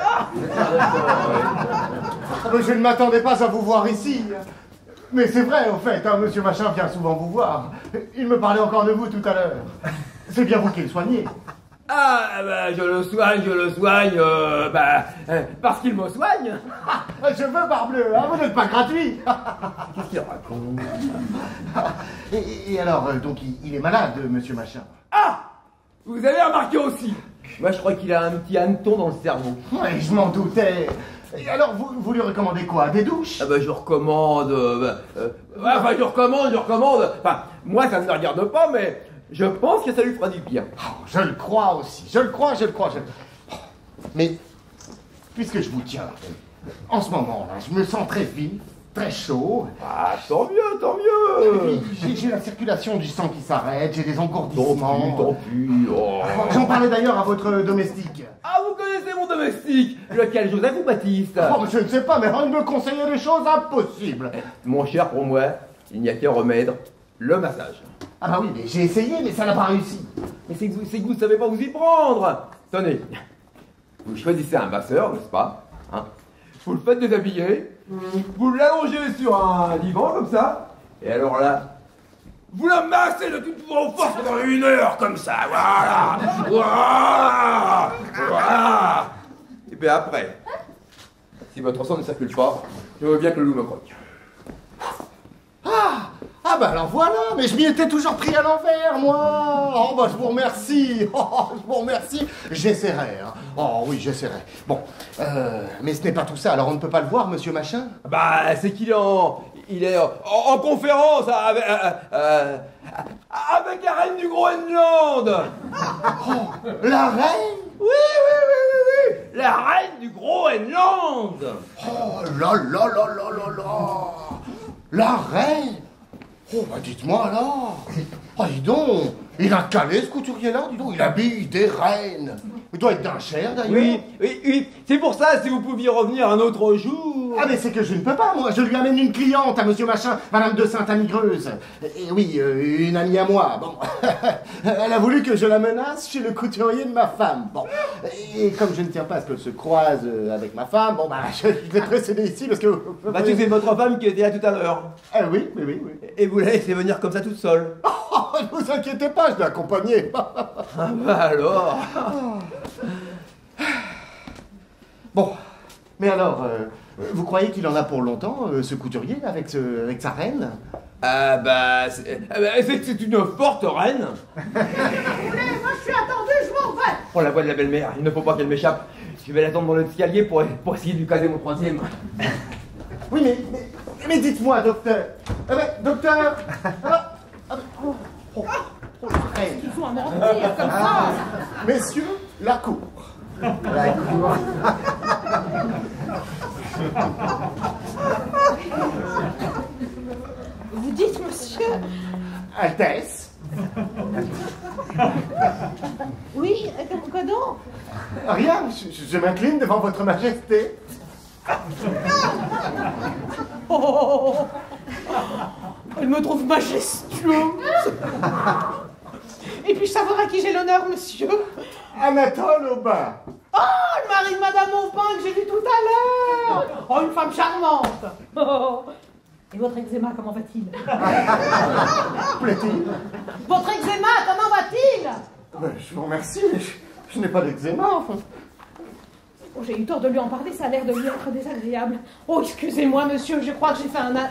Mais je ne m'attendais pas à vous voir ici. Mais c'est vrai, au fait, hein, monsieur Machin vient souvent vous voir. Il me parlait encore de vous tout à l'heure. C'est bien vous qui le soignez. Ah, bah, je le soigne, parce qu'il me soigne. Je veux, Barbleu, hein, vous n'êtes pas gratuit. Qu'est-ce qu'il raconte? Et alors, donc, il est malade, monsieur Machin. Ah! Vous avez remarqué aussi? Moi, je crois qu'il a un petit hanneton dans le cerveau. Ouais, je m'en doutais. Et alors, vous lui recommandez quoi? Des douches? Ah bah, je recommande... je recommande... Enfin, moi, ça ne me regarde pas, mais... Je pense que ça lui fera du bien. Oh, je le crois aussi. Je le crois. Mais, puisque je vous tiens, en ce moment, là, je me sens très vif, très chaud. Ah, tant mieux. Et puis, j'ai la circulation du sang qui s'arrête, j'ai des engourdissements. Tant pis. Oh. J'en parlais d'ailleurs à votre domestique. Ah, vous connaissez mon domestique? Lequel, Joseph ou Baptiste? Oh, je ne sais pas, mais il me conseillait des choses impossibles. Mon cher, pour moi, il n'y a qu'un remède, le massage. Ah bah oui, mais j'ai essayé, mais ça n'a pas réussi. Mais c'est que vous ne savez pas vous y prendre. Tenez, vous choisissez un masseur, n'est-ce pas, hein? Vous le faites déshabiller, vous l'allongez sur un divan comme ça, et alors là, vous la massez de toute vos forces pendant 1 heure comme ça, voilà. Et puis après, si votre sang ne circule pas, je veux bien que le loup me croque. Ah bah alors voilà, mais je m'y étais toujours pris à l'envers, moi. Oh bah je vous remercie, J'essaierai, hein. Oh oui, j'essaierai. Bon, mais ce n'est pas tout ça, alors on ne peut pas le voir, monsieur Machin? Bah, c'est qu'il est en conférence avec la reine du Groenland. Oh, la reine? Oui, la reine du Groenland. Oh là là là là là là. La reine? Oh bah dites-moi alors. Oh dis donc, il a calé ce couturier-là, dis donc, il habille des reines. Il doit être d'un cher d'ailleurs. Oui, c'est pour ça, si vous pouviez revenir un autre jour. Ah mais c'est que je ne peux pas, moi, je lui amène une cliente à monsieur Machin, madame de Sainte-Amigreuse. Et oui, une amie à moi, bon. Elle a voulu que je la menace chez le couturier de ma femme, bon. Et comme je ne tiens pas à ce qu'elle se croise avec ma femme, bon bah, je l'ai précédée ici parce que... Bah tu sais, votre femme qui était là tout à l'heure. Ah oui. Et vous la laissez venir comme ça toute seule. Oh, ne vous inquiétez pas, je l'ai accompagnée. Ah bah alors. Bon, mais alors, vous croyez qu'il en a pour longtemps, ce couturier, avec sa reine? Ah bah, c'est une forte reine. Moi je suis attendue, je m'en vais. Oh la voix de la belle-mère, il ne faut pas qu'elle m'échappe. Je vais l'attendre dans l'escalier pour essayer de lui caser mon 3e. Oui, mais dites-moi, docteur. Docteur. Reine. Ils vont à mentir comme ça. Messieurs, la cour. La cour. Vous dites, monsieur? Altesse. Oui, quoi donc? Rien, je m'incline devant votre majesté. Oh, elle me trouve majestueuse. Et puis savoir à qui j'ai l'honneur, monsieur? Anatole Aubin. Oh, le mari de Madame Aubin que j'ai vu tout à l'heure. Oh, une femme charmante. Oh. Et votre eczéma, comment va-t-il? Plaît-il? Votre eczéma, comment va-t-il? Je vous remercie, mais je n'ai pas d'eczéma, enfin. Oh, j'ai eu tort de lui en parler, ça a l'air de lui être désagréable. Oh, excusez-moi, monsieur, je crois que j'ai fait un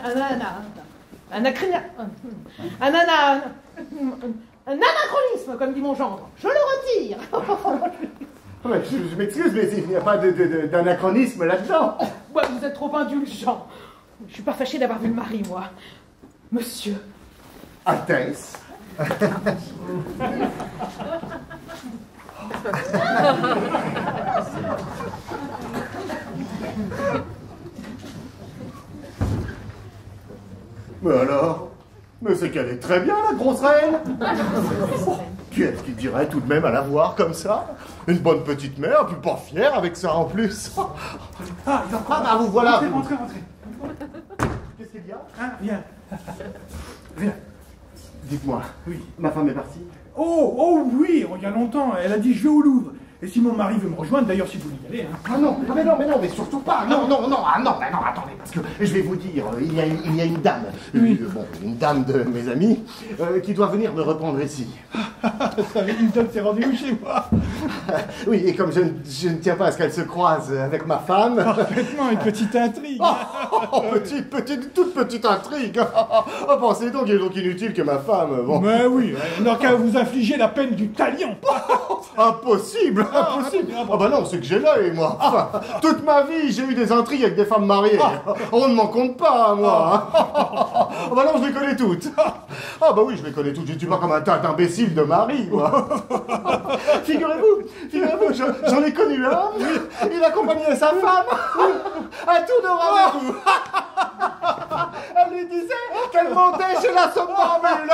anachronisme, comme dit mon gendre. Je le retire. Je m'excuse, mais il n'y a pas d'anachronisme là-dedans. Ouais, vous êtes trop indulgent. Je suis pas fâchée d'avoir vu le mari, moi. Monsieur. Altesse. Mais alors? Mais c'est qu'elle est très bien, la grosse reine. Oh, qui est-ce qui dirait tout de même à la voir comme ça? Une bonne petite mère, puis pas fière avec ça en plus. Ah, il est encore... Ah, bah vous voilà. Rentrez. Qu'est-ce qu'il y a? Hein, viens. Viens. Dites-moi, Oui. ma femme est partie? Oh oui, il y a longtemps. Elle a dit je vais au Louvre. Et si mon mari veut me rejoindre, d'ailleurs, si vous y allez, hein. Ah non, mais surtout pas. Non, attendez, parce que je vais vous dire, il y a une dame, Oui. Une dame de mes amis, qui doit venir me reprendre ici. Ça veut dire que c'est rendez-vous chez moi. Oui, et comme je ne tiens pas à ce qu'elle se croise avec ma femme... Parfaitement, une petite intrigue. toute petite intrigue. Pensez donc, il est donc inutile que ma femme... Bon. Mais oui, elle n'a qu'à vous infliger la peine du talion. Impossible. Ah bah non, c'est que j'ai l'œil, moi. Enfin, toute ma vie, j'ai eu des intrigues avec des femmes mariées. On ne m'en compte pas, moi. Ah bah non, je les connais toutes. Ah bah oui, je les connais toutes. Je ne suis pas comme un tas d'imbéciles de mari, moi. Figurez-vous, j'en ai connu un. Il accompagnait sa femme à tout nos rendez-vous. Elle lui disait qu'elle montait chez la somnambule.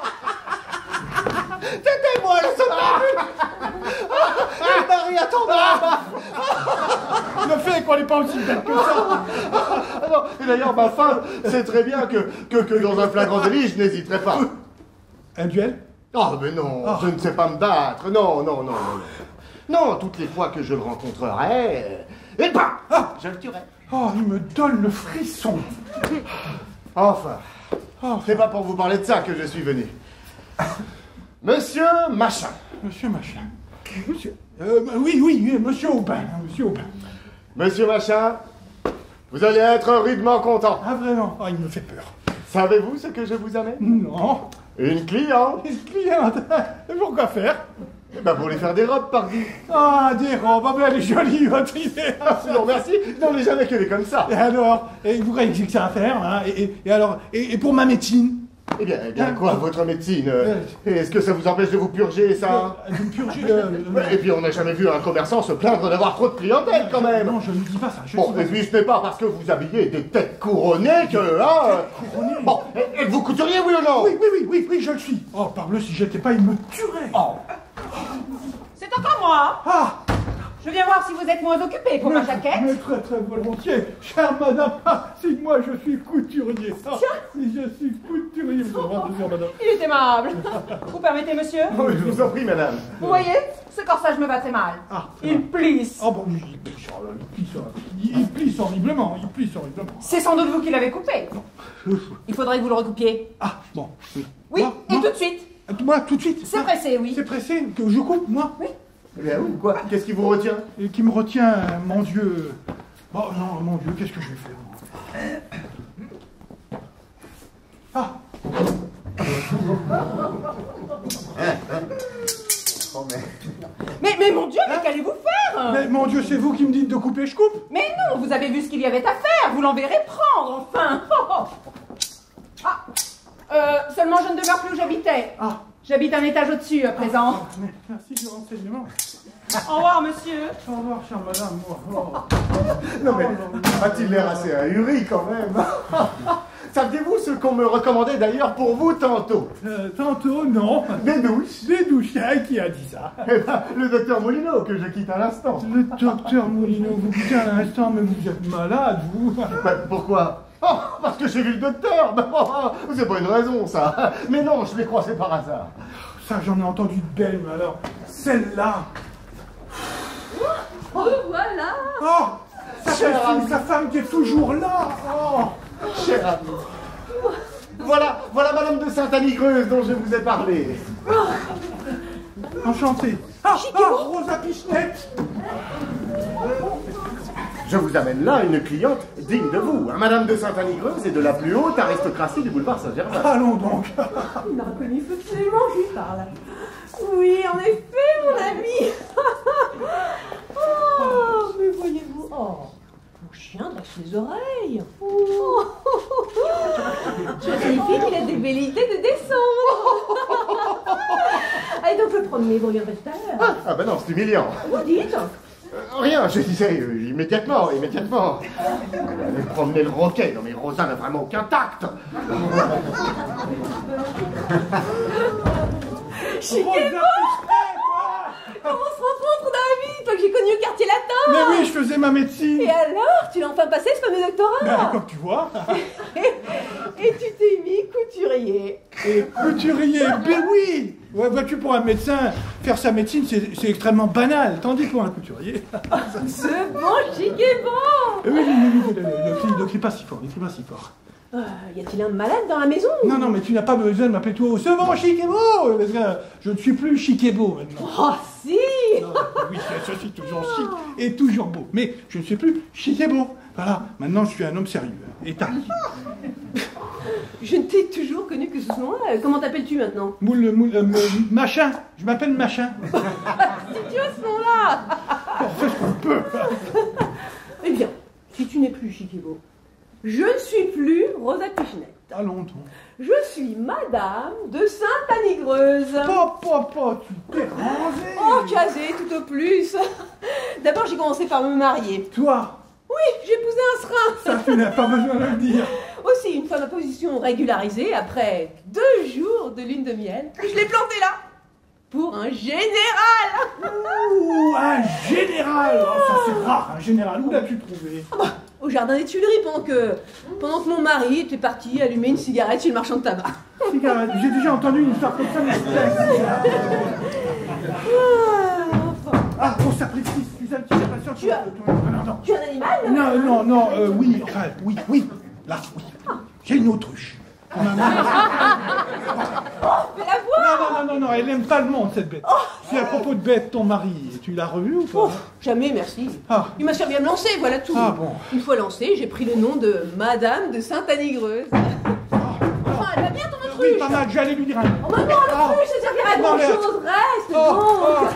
C'était moi le somnambule. Le mari attendra. Le fait qu'on n'est pas aussi bête que ça. Ah non, et d'ailleurs, ma femme sait très bien que dans un flagrant délit, je n'hésiterai pas. Un duel? Oh, mais non, je ne sais pas me battre. Non. Non, toutes les fois que je le rencontrerai, et bam, je le tuerai. Oh, il me donne le frisson. Enfin, c'est pas pour vous parler de ça que je suis venu. Monsieur Machin. Monsieur Machin. Monsieur... oui, monsieur Aubin. Monsieur Machin, vous allez être rudement content. Ah, vraiment? Ah, il me fait peur. Savez-vous ce que je vous amène? Non. Une cliente. Une cliente. Pourquoi faire? Eh ben pour lui faire des robes, pardi. Ah, des robes. Ah, ben elle est jolie, votre idée. Non, merci. Je n'en ai jamais qu'elle est comme ça. Et alors? Et vous croyez que j'ai que ça à faire, hein? Et alors? Et pour ma médecine? Eh bien, quoi, votre médecine est-ce que ça vous empêche de vous purger, ça? Vous me purgez Et puis, on n'a jamais vu un commerçant se plaindre d'avoir trop de clientèle, quand même. Non, je ne dis pas ça. Bon, et puis, ce n'est pas parce que vous habillez des têtes couronnées que... Hein, couronnées. Bon, et vous couturiez, oui ou non? Oui, je le suis. Oh, parbleu, si j'étais pas, il me tuerait. Oh. C'est encore moi. Ah! Je viens voir si vous êtes moins occupé pour ma jaquette. Mais très volontiers. Chère madame, si moi je suis couturier. Si je suis couturier, vous avez le dire, madame. Il est aimable. Vous permettez, monsieur? Oui, je vous en prie, madame. Vous voyez, ce corsage me va très mal. Il plisse. Oh bon, il plisse horriblement, C'est sans doute vous qui l'avez coupé. Il faudrait que vous le recoupiez. Ah, bon. Oui, moi, et tout de suite. Moi, tout de suite. C'est pressé, oui. C'est pressé que je coupe, moi? Oui. Eh bien oui, quoi? Qu'est-ce qui vous retient? Et qui me retient, mon Dieu. Oh non, mon Dieu, qu'est-ce que je vais faire? Ah! Oh, Mais mon Dieu, mais qu'allez-vous faire? Mais mon Dieu, c'est vous qui me dites de couper, je coupe? Mais non, vous avez vu ce qu'il y avait à faire. Vous l'enverrez prendre, enfin. Seulement je ne demeure plus où j'habitais. Ah. J'habite un étage au-dessus à présent. Merci du renseignement. Au revoir, monsieur. Au revoir, chère madame. Non mais, a-t-il l'air assez ahuri quand même? Saviez-vous ce qu'on me recommandait d'ailleurs pour vous tantôt? Tantôt, non. Des douches. Des douches, qui a dit ça? Eh ben, le docteur Moulineau, que je quitte à l'instant. Le docteur Moulineau, vous quittez à l'instant, mais vous êtes malade, vous. Pourquoi? Oh, parce que j'ai vu le docteur. C'est pas une raison, ça. Mais non, je l'ai croisé par hasard. Ça, j'en ai entendu de belles, mais alors, celle-là. Oh, voilà. Oh, sa femme qui est toujours là. Oh, cher ami. Voilà Madame de Sainte-Annie-Creuse dont je vous ai parlé. enchanté. Rosa Pichenette. Je vous amène là une cliente digne de vous. Madame de Sainte-Annie-Creuse est de la plus haute aristocratie du boulevard Saint-Germain. Allons donc. Il m'a reconnu, il faut absolument que je lui parle. Oui, en effet, mon ami. Oh, mais voyez-vous, mon chien dresse les oreilles. Je signifie qu'il a des velléités de descendre. me promener, vous reviendrez tout à l'heure. Ah ben non, c'est humiliant. Vous dites? Rien, je disais immédiatement. Elle promener le roquet. Non mais Rosa n'a vraiment aucun tact. Chiquez-moi! Comment on se rencontre dans la vie, toi que j'ai connu au quartier latin? Mais oui, je faisais ma médecine. Et alors, tu l'as enfin passé ce fameux doctorat? Ben, comme tu vois. Et tu t'es mis couturier. Et couturier, ben oui. Ouais, vois-tu, pour un médecin, faire sa médecine, c'est extrêmement banal. Tandis pour un couturier... Ce bon Chiquet-bon! Oui, ne crie pas si fort, Y a-t-il un malade dans la maison? Non, mais tu n'as pas besoin de m'appeler toi ce bon Chiquet-beau, parce que je ne suis plus Chiquet-beau maintenant. Oh, si! Non, oui, je suis toujours chic et toujours beau, mais je ne suis plus Chiquet-beau. Voilà, maintenant je suis un homme sérieux. Et t'as... Je ne t'ai toujours connu que sous ce nom-là. Comment t'appelles-tu maintenant? Machin. Je m'appelle Machin. Si tu as ce nom-là! On fait ce qu'on peut. Eh bien, si tu n'es plus Chiquet-beau, je ne suis plus Rosa Pichenette. Allons donc. Je suis Madame de Sainte-Anigreuse. Papa, tu t'es rangé. Oh, casé, tout au plus. D'abord, j'ai commencé par me marier. Toi? Oui, j'ai épousé un serin. Ça, tu n'as pas besoin de le dire. Aussi, une fois ma position régularisée, après 2 jours de lune de miel, je l'ai planté là. Pour un général. Ouh, un général. Oh, ça, c'est rare, un général. Où l'as-tu trouvé? Au jardin des Tuileries, pendant que mon mari était parti allumer une cigarette chez le marchand de tabac. Cigarette. J'ai déjà entendu une histoire comme ça, mais Ah, on s'apprécie, Suzanne, tu sais pas sûr. Tu as un animal? Non, oui, enfin, oui. Là, oui. J'ai une autruche. Oh, fais la voix. Non, elle n'aime pas le monde, cette bête. Si à propos de bête, ton mari, tu l'as revu ou pas? Jamais, merci. Ah. Il m'a servi à me lancer, voilà tout. Ah bon. Une fois lancé, j'ai pris le nom de Madame de Sainte-Anigreuse. Enfin, elle va bien ton autruche. Oui, pas mal, j'allais lui dire un... Oh maman, l'autruche, ça servira à grand chose, reste donc.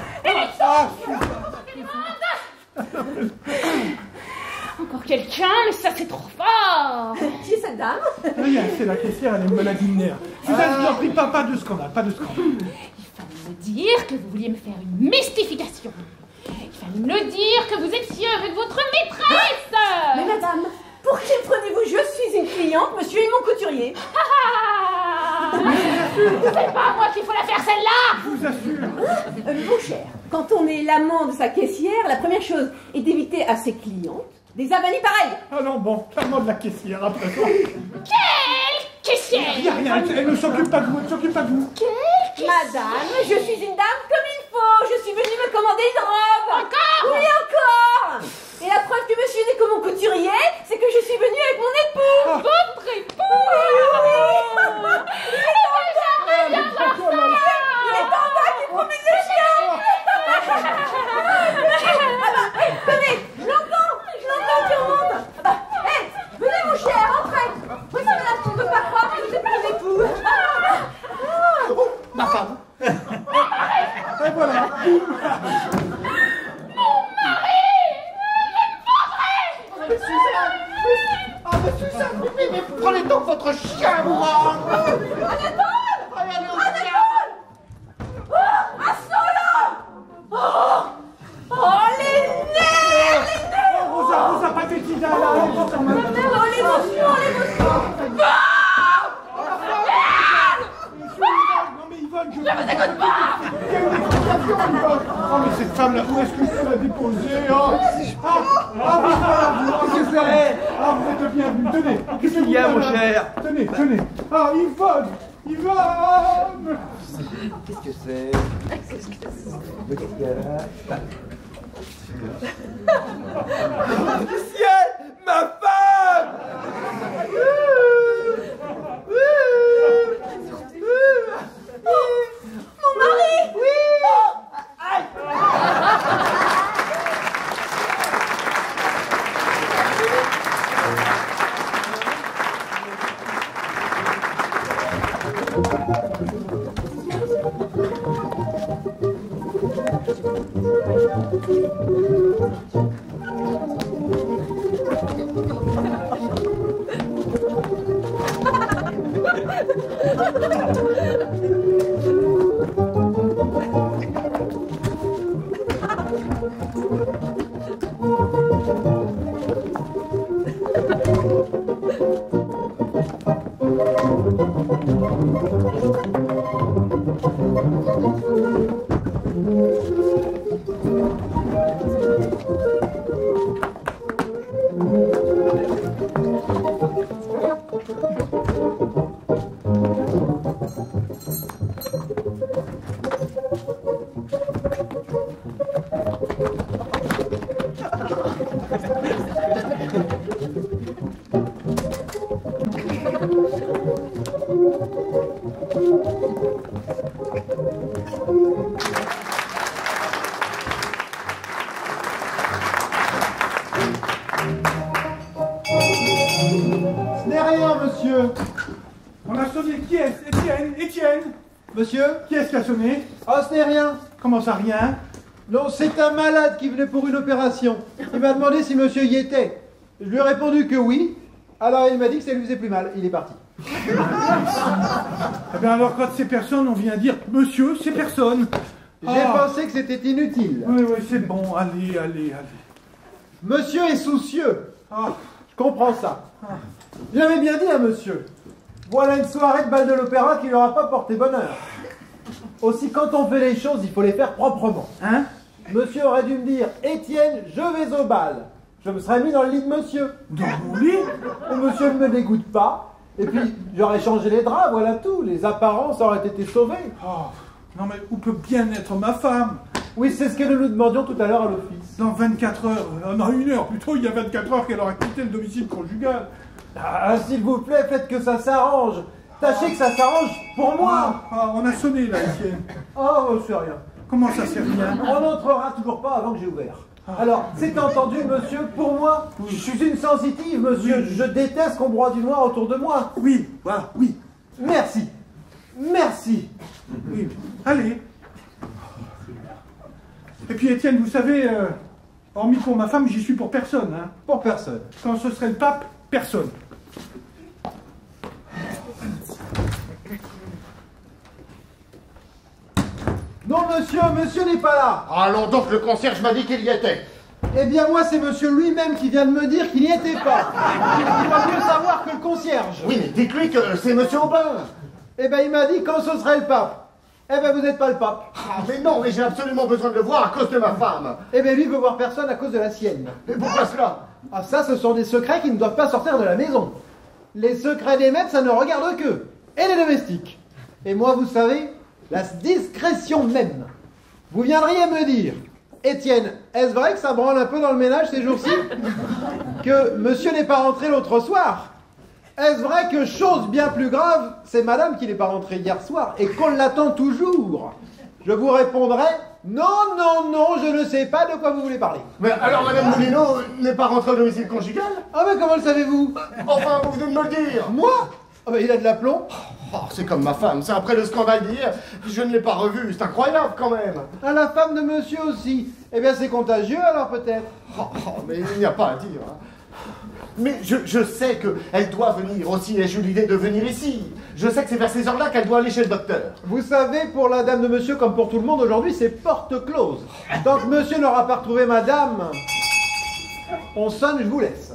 Encore quelqu'un, mais ça c'est trop fort. Qui est cette dame? Rien, c'est la caissière, elle a une maladie de nerfs. Suzanne, je t'en prie, pas de scandale. Il fallait me dire que vous vouliez me faire une mystification. Il fallait me dire que vous étiez avec votre maîtresse. Mais madame, pour qui prenez-vous? Je suis une cliente, monsieur est mon couturier. C'est pas à moi qu'il faut la faire celle-là. Je vous assure. Mon cher, quand on est l'amant de sa caissière, la première chose est d'éviter à ses clientes des avanies pareilles. Ah non, bon, parle-moi de la caissière après ça. Quelle caissière? Rien, elle ne s'occupe pas de vous, Madame, je suis une dame comme il faut. Je suis venue me commander une robe. Encore? Oui, encore. Et la preuve que monsieur n'est que mon couturier, c'est que je suis venue avec mon époux. Votre époux? Il est en bas qui promène le chien. Tenez, je l'entends, tu remontes. Venez mon cher, entrez. Voici madame, tu ne peux pas croire que vous êtes mon époux. Ma femme. Et voilà. Mais Suzanne, mais prenez donc votre chien, vous Oh, les nerfs. Rosa, pas de petits là. Oh, l'émotion. Non mais Yvonne, je vous écoute pas. Oh mais cette femme-là, où est-ce que je peux la déposer? Qu'est-ce que c'est? Vous êtes le bienvenu, tenez. Qu'est-ce qu'il y a, mon cher? Tenez. Ah, Yvonne. Qu'est-ce que c'est? Qu'est-ce qu'il y a là? Du ciel, ma femme! Mon mari. Oui! Ce n'est rien, monsieur. On a sonné. Qui est-ce? Étienne? Monsieur? Qui est-ce qui a sonné? Ah, ce n'est rien. Comment ça, rien? Non, c'est un malade qui venait pour une opération. Il m'a demandé si monsieur y était. Je lui ai répondu que oui. Alors il m'a dit que ça lui faisait plus mal. Il est parti. Eh bien alors, quand c'est personne, on vient dire monsieur, c'est personne. J'ai pensé que c'était inutile. Oui, c'est bon. Allez. Monsieur est soucieux. Ah. Je comprends ça. J'avais bien dit à monsieur. Voilà une soirée de bal de l'opéra qui n'aura pas porté bonheur. Aussi, quand on fait les choses, il faut les faire proprement. Hein? Monsieur aurait dû me dire, Étienne, je vais au bal. Je me serais mis dans le lit de monsieur. Dans mon lit? Et monsieur ne me dégoûte pas. Et puis, j'aurais changé les draps, voilà tout. Les apparences auraient été sauvées. Oh, non mais où peut bien être ma femme? Oui, c'est ce que nous demandions tout à l'heure à l'office. Dans 24 heures, non, 1 heure plutôt, il y a 24 heures qu'elle aura quitté le domicile conjugal. Ah, s'il vous plaît, faites que ça s'arrange. Tâchez que ça s'arrange pour moi. On a sonné là, Étienne. Oh, c'est rien. Comment ça, c'est rien? On n'entrera toujours pas avant que j'ai ouvert. Alors, c'est entendu, monsieur, pour moi, je suis une sensitive, monsieur. Oui. Je déteste qu'on broie du noir autour de moi. Oui, voilà, oui. Merci. Merci. Oui. Allez. Et puis, Étienne, vous savez, hormis pour ma femme, j'y suis pour personne. Hein. Pour personne. Quand ce serait le pape, personne. Non, monsieur n'est pas là. Allons donc, le concierge m'a dit qu'il y était. Eh bien, moi, c'est monsieur lui-même qui vient de me dire qu'il n'y était pas. Il doit mieux savoir que le concierge. Oui, mais dites-lui que c'est monsieur Aubin. Eh bien, il m'a dit quand ce serait le pape. Eh bien, vous n'êtes pas le pape. Ah, mais non, mais j'ai absolument besoin de le voir à cause de ma femme. Eh bien, lui veut voir personne à cause de la sienne. Et pourquoi cela? Ah, ça, ce sont des secrets qui ne doivent pas sortir de la maison. Les secrets des maîtres, ça ne regarde qu'eux. Et les domestiques. Et moi, vous savez, la discrétion même. Vous viendriez me dire, Étienne, est-ce vrai que ça branle un peu dans le ménage ces jours-ci? Que monsieur n'est pas rentré l'autre soir? Est-ce vrai que, chose bien plus grave, c'est madame qui n'est pas rentrée hier soir et qu'on l'attend toujours? Je vous répondrai, non, je ne sais pas de quoi vous voulez parler. Mais alors madame Moulineau n'est pas rentrée au domicile conjugal? Ah mais comment le savez-vous? Enfin, vous venez de me le dire. Moi? Ah ben il a de l'aplomb. Oh, c'est comme ma femme, c'est après le scandale d'hier, je ne l'ai pas revue, c'est incroyable quand même. Ah, la femme de monsieur aussi. Eh bien c'est contagieux alors peut-être. Mais il n'y a pas à dire. Hein. Mais je sais qu'elle doit venir aussi, et j'ai eu l'idée de venir ici. Je sais que c'est vers ces heures-là qu'elle doit aller chez le docteur. Vous savez, pour la dame de monsieur, comme pour tout le monde aujourd'hui, c'est porte close. Tant que monsieur n'aura pas retrouvé madame, on sonne, je vous laisse.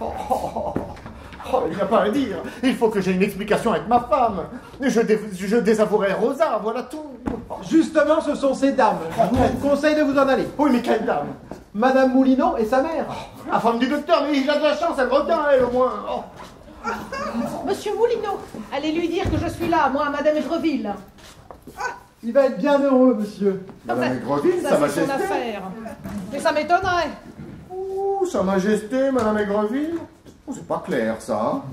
Il n'y a pas à dire. Il faut que j'ai une explication avec ma femme. Je désavouerai Rosa, voilà tout. Justement, ce sont ces dames. Je vous conseille de vous en aller. Oui, mais quelle dame? Madame Moulineau et sa mère. La femme du docteur, mais il a de la chance, elle revient, elle, au moins. Oh. Monsieur Moulineau, allez lui dire que je suis là, moi, Madame Aigreville. Il va être bien heureux, monsieur. Madame Aigreville, ça Sa c'est Majesté. son affaire. Mais ça m'étonnerait. Ouh, Sa Majesté, Madame Aigreville. Oh, c'est pas clair, ça.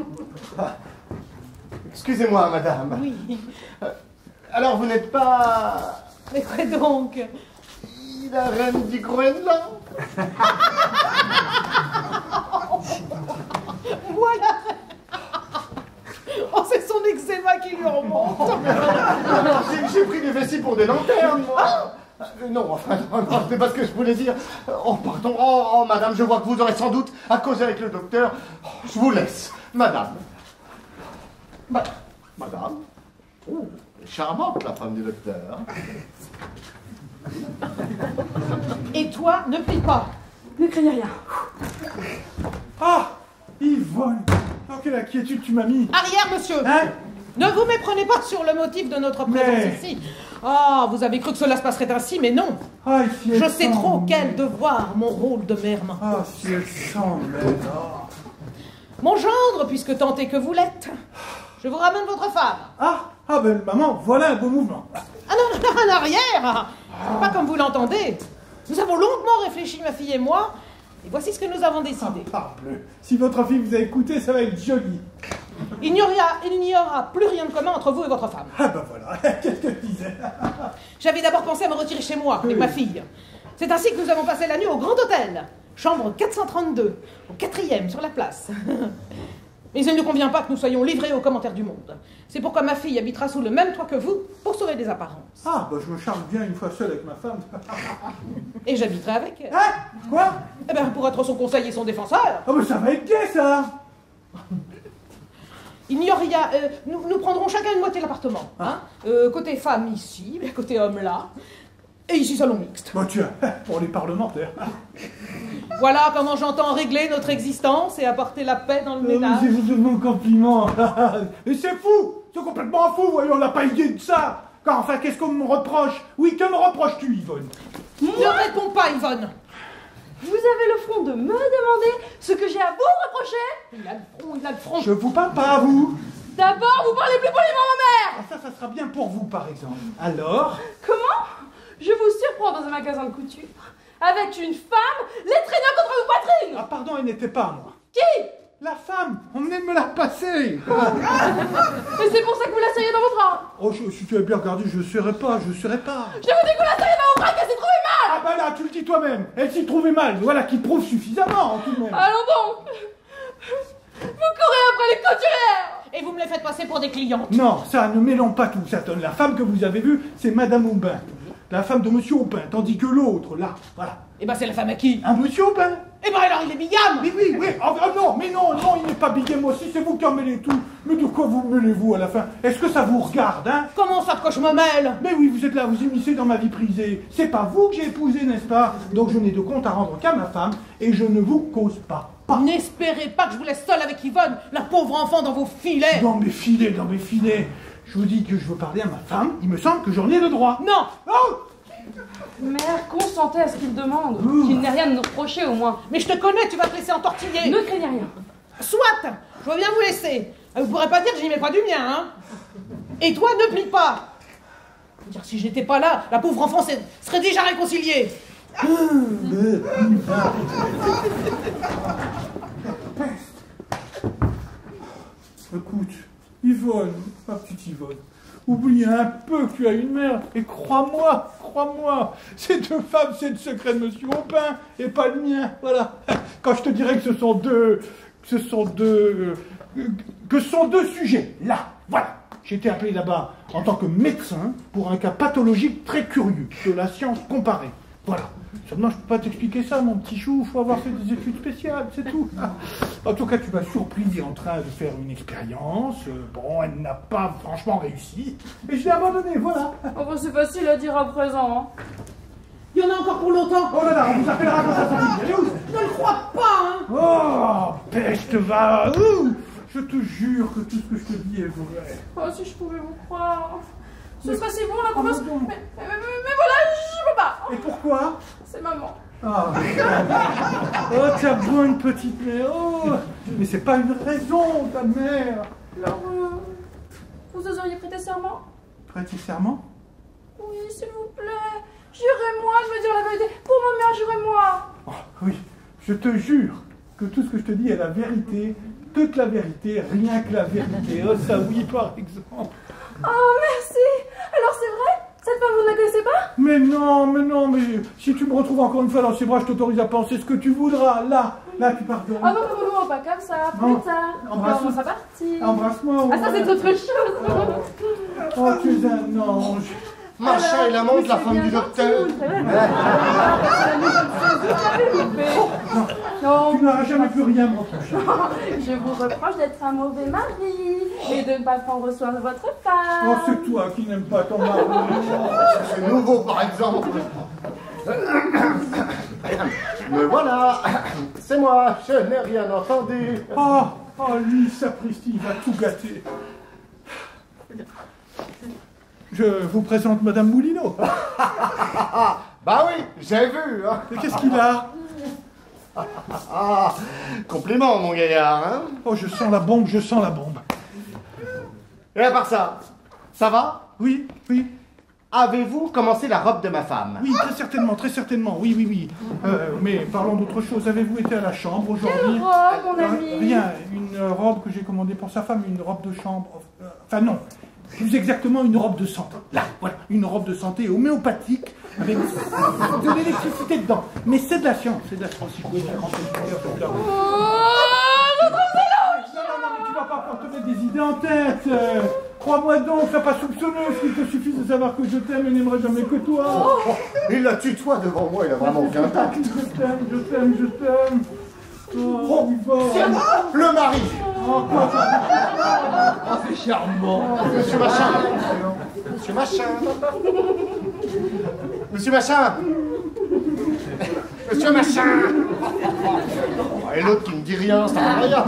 Excusez-moi, madame. Oui. Alors, vous n'êtes pas... Mais quoi donc? la reine du Groenland? Voilà. Oh, c'est son eczéma qui lui remonte. J'ai pris des vessies pour des lanternes, moi. Non, enfin, non, c'est pas ce que je voulais dire. Oh, pardon. Oh, madame, je vois que vous aurez sans doute à causer avec le docteur. Oh, je vous laisse, madame. Madame? Oh, charmante, la femme du docteur. Et toi, ne prie pas. Ne craignez rien. Ah, Yvonne. Oh, quelle inquiétude tu m'as mis. Arrière, monsieur. Hein? Ne vous méprenez pas sur le motif de notre présence ici. Ah, vous avez cru que cela se passerait ainsi, mais non. Ah, si Je elle sais sent, trop quel mais- devoir mon rôle de mère m'impose. Ah, si elle sent, mais... ah. Mon gendre, puisque tant est que vous l'êtes, je vous ramène votre femme. Ah, ben maman, voilà un beau mouvement. Ah non, non, en arrière. Pas comme vous l'entendez. Nous avons longuement réfléchi, ma fille et moi, et voici ce que nous avons décidé. Parbleu. Si votre fille vous a écouté, ça va être joli. Il n'y aura plus rien de commun entre vous et votre femme. Ah ben voilà, qu'est-ce que je disais? J'avais d'abord pensé à me retirer chez moi, avec ma fille. C'est ainsi que nous avons passé la nuit au Grand Hôtel, chambre 432, au 4e, sur la place. Mais il ne convient pas que nous soyons livrés aux commentaires du monde. C'est pourquoi ma fille habitera sous le même toit que vous, pour sauver des apparences. Ah, ben je me charge bien une fois seul avec ma femme. Et j'habiterai avec elle. Hein? Quoi? Eh bien, pour être son conseil et son défenseur. Ah ben ça va être gai, ça. Il n'y a rien. Nous prendrons chacun une moitié de l'appartement. Hein. Côté femme ici, côté homme là. Et ici, salon mixte. Bon, tiens, pour les parlementaires. Voilà comment j'entends régler notre existence et apporter la paix dans le ménage. C'est vous de mon compliment. Mais c'est fou. C'est complètement fou, voyons, on n'a pas idée de ça. Car enfin, qu'est-ce qu'on me reproche? Oui, que me reproches-tu, Yvonne? Ne réponds pas, Yvonne. Vous avez le front de me demander ce que j'ai à vous reprocher? Il a le front. Je vous parle pas à vous. D'abord, vous parlez plus poliment à ma mère! Ah, ça sera bien pour vous, par exemple. Alors? Comment? Je vous surprends dans un magasin de couture avec une femme l'étreignant contre vos poitrines! Ah, pardon, elle n'était pas moi. Qui? La femme, on venait de me la repasser. Et c'est pour ça que vous la serrez dans vos bras! Oh, si tu avais bien regardé, je ne saurais pas. Je vous dis que vous la serrez dans vos bras, qu'elle s'est trouvée mal! Ah bah là, tu le dis toi-même. Elle s'y trouvait mal. Voilà qui prouve suffisamment, tout de même. Allons donc! Vous courez après les couturières! Et vous me les faites passer pour des clientes. Non, ça, ne mêlons pas tout. Ça donne la femme que vous avez vue, c'est Madame Aubin. La femme de Monsieur Aubin, tandis que l'autre, là, voilà. Et ben c'est la femme à qui? Un Monsieur Aubin. Eh ben alors il est bigame. Oui, oui, oui. Oh, non, mais non, il n'est pas bigame aussi, c'est vous qui en mêlez tout. Mais de quoi vous mêlez-vous à la fin? Est-ce que ça vous regarde, hein? Comment ça que je me mêle? Mais oui, vous êtes là, vous immiscez dans ma vie privée. C'est pas vous que j'ai épousé, n'est-ce pas? Donc je n'ai de compte à rendre qu'à ma femme, et je ne vous cause pas. N'espérez pas que je vous laisse seule avec Yvonne, la pauvre enfant dans vos filets. Dans mes filets. Je vous dis que je veux parler à ma femme, il me semble que j'en ai le droit. Non. Oh! Mère, consentez à ce qu'il demande. Qu'il n'ait rien à nous reprocher au moins. Mais je te connais, tu vas te laisser entortiller. Ne craignez rien. Soit, je veux bien vous laisser. Vous pourrez pas dire que j'y mets pas du mien, hein. Et toi, ne plie pas. Je veux dire, si j'étais pas là, la pauvre enfant serait déjà réconciliée. Écoute, Yvonne, ma petite Yvonne, oublie un peu que tu as une mère, et crois-moi, ces deux femmes, c'est le secret de Monsieur Aubin, et pas le mien, voilà. Quand je te dirais que ce sont deux sujets, là, voilà. J'ai été appelé là-bas en tant que médecin pour un cas pathologique très curieux, de la science comparée, voilà. Seulement, je ne peux pas t'expliquer ça, mon petit chou, il faut avoir fait des études spéciales, c'est tout. En tout cas, tu m'as surpris en train de faire une expérience. Bon, elle n'a pas franchement réussi, et je l'ai abandonnée, voilà. Enfin, c'est facile à dire à présent, hein. Il y en a encore pour longtemps. Oh là là, on vous appellera quand ça s'arrive. Allez, où? Ne le crois pas, hein. Oh, peste va. Je te jure que tout ce que je te dis est vrai. Oh, si je pouvais vous croire. Ce serait si bon la conversation. Mais voilà, je peux pas. Et pourquoi? C'est maman. Oh, ta bonne petite mère. Oh, mais c'est pas une raison, ta mère. Alors, vous oseriez prêter serment? Prêter serment? Oui, s'il vous plaît. Jurez-moi de me dire la vérité. Pour ma mère, jurez-moi. Oh, oui, je te jure que tout ce que je te dis est la vérité, toute la vérité, rien que la vérité. Oh, ça oui, par exemple. Oh, merci. Alors, c'est vrai? Cette femme, vous ne la connaissez pas? Mais non, si tu me retrouves encore une fois dans ses bras, je t'autorise à penser ce que tu voudras. Là, tu pardonnes. Ah non, pas comme ça, Non. plus tard. Embrasse-moi. On sera parti. Embrasse-moi. Ah, ça, c'est autre chose. Oh, tu es un ange. Marcha et la montre, la femme du docteur. Non, Tu n'auras jamais plus rien à me reprocher. je vous reproche d'être un mauvais mari et de ne pas prendre soin de votre femme. Oh, c'est toi qui n'aimes pas ton mari. C'est nouveau, par exemple. Me voilà. C'est moi, je n'ai rien entendu. Oh, Oh, lui, sapristi, il va tout gâter. Je vous présente Madame Moulineau. Bah oui, j'ai vu. Hein. Et qu'est-ce qu'il a? Ah, compliment, mon gaillard. Hein. Oh, je sens la bombe, je sens la bombe. Et à part ça, ça va? Oui, oui. Avez-vous commencé la robe de ma femme? Oui, très certainement, oui, oui, oui. Mais parlons d'autre chose. Avez-vous été à la chambre aujourd'hui? Quelle robe, mon ami? Rien, une robe que j'ai commandée pour sa femme, une robe de chambre. Enfin non, plus exactement une robe de santé. Là, voilà, une robe de santé homéopathique avec de l'électricité dedans. Mais c'est de la science, c'est de la science. Si vous pouvez faire rentrer le cœur comme ça. Non, mais tu vas pas te mettre des idées en tête. Crois-moi donc, sois pas soupçonneux, s'il te suffit de savoir que je t'aime et n'aimerais jamais que toi. Oh, il la tutoie devant moi, il a vraiment aucun tact. Je t'aime. Oh, Le mari. Oh, c'est charmant. Monsieur Machin. Monsieur Machin. Monsieur Machin. Monsieur Machin. Et l'autre qui ne dit rien, ça va rien.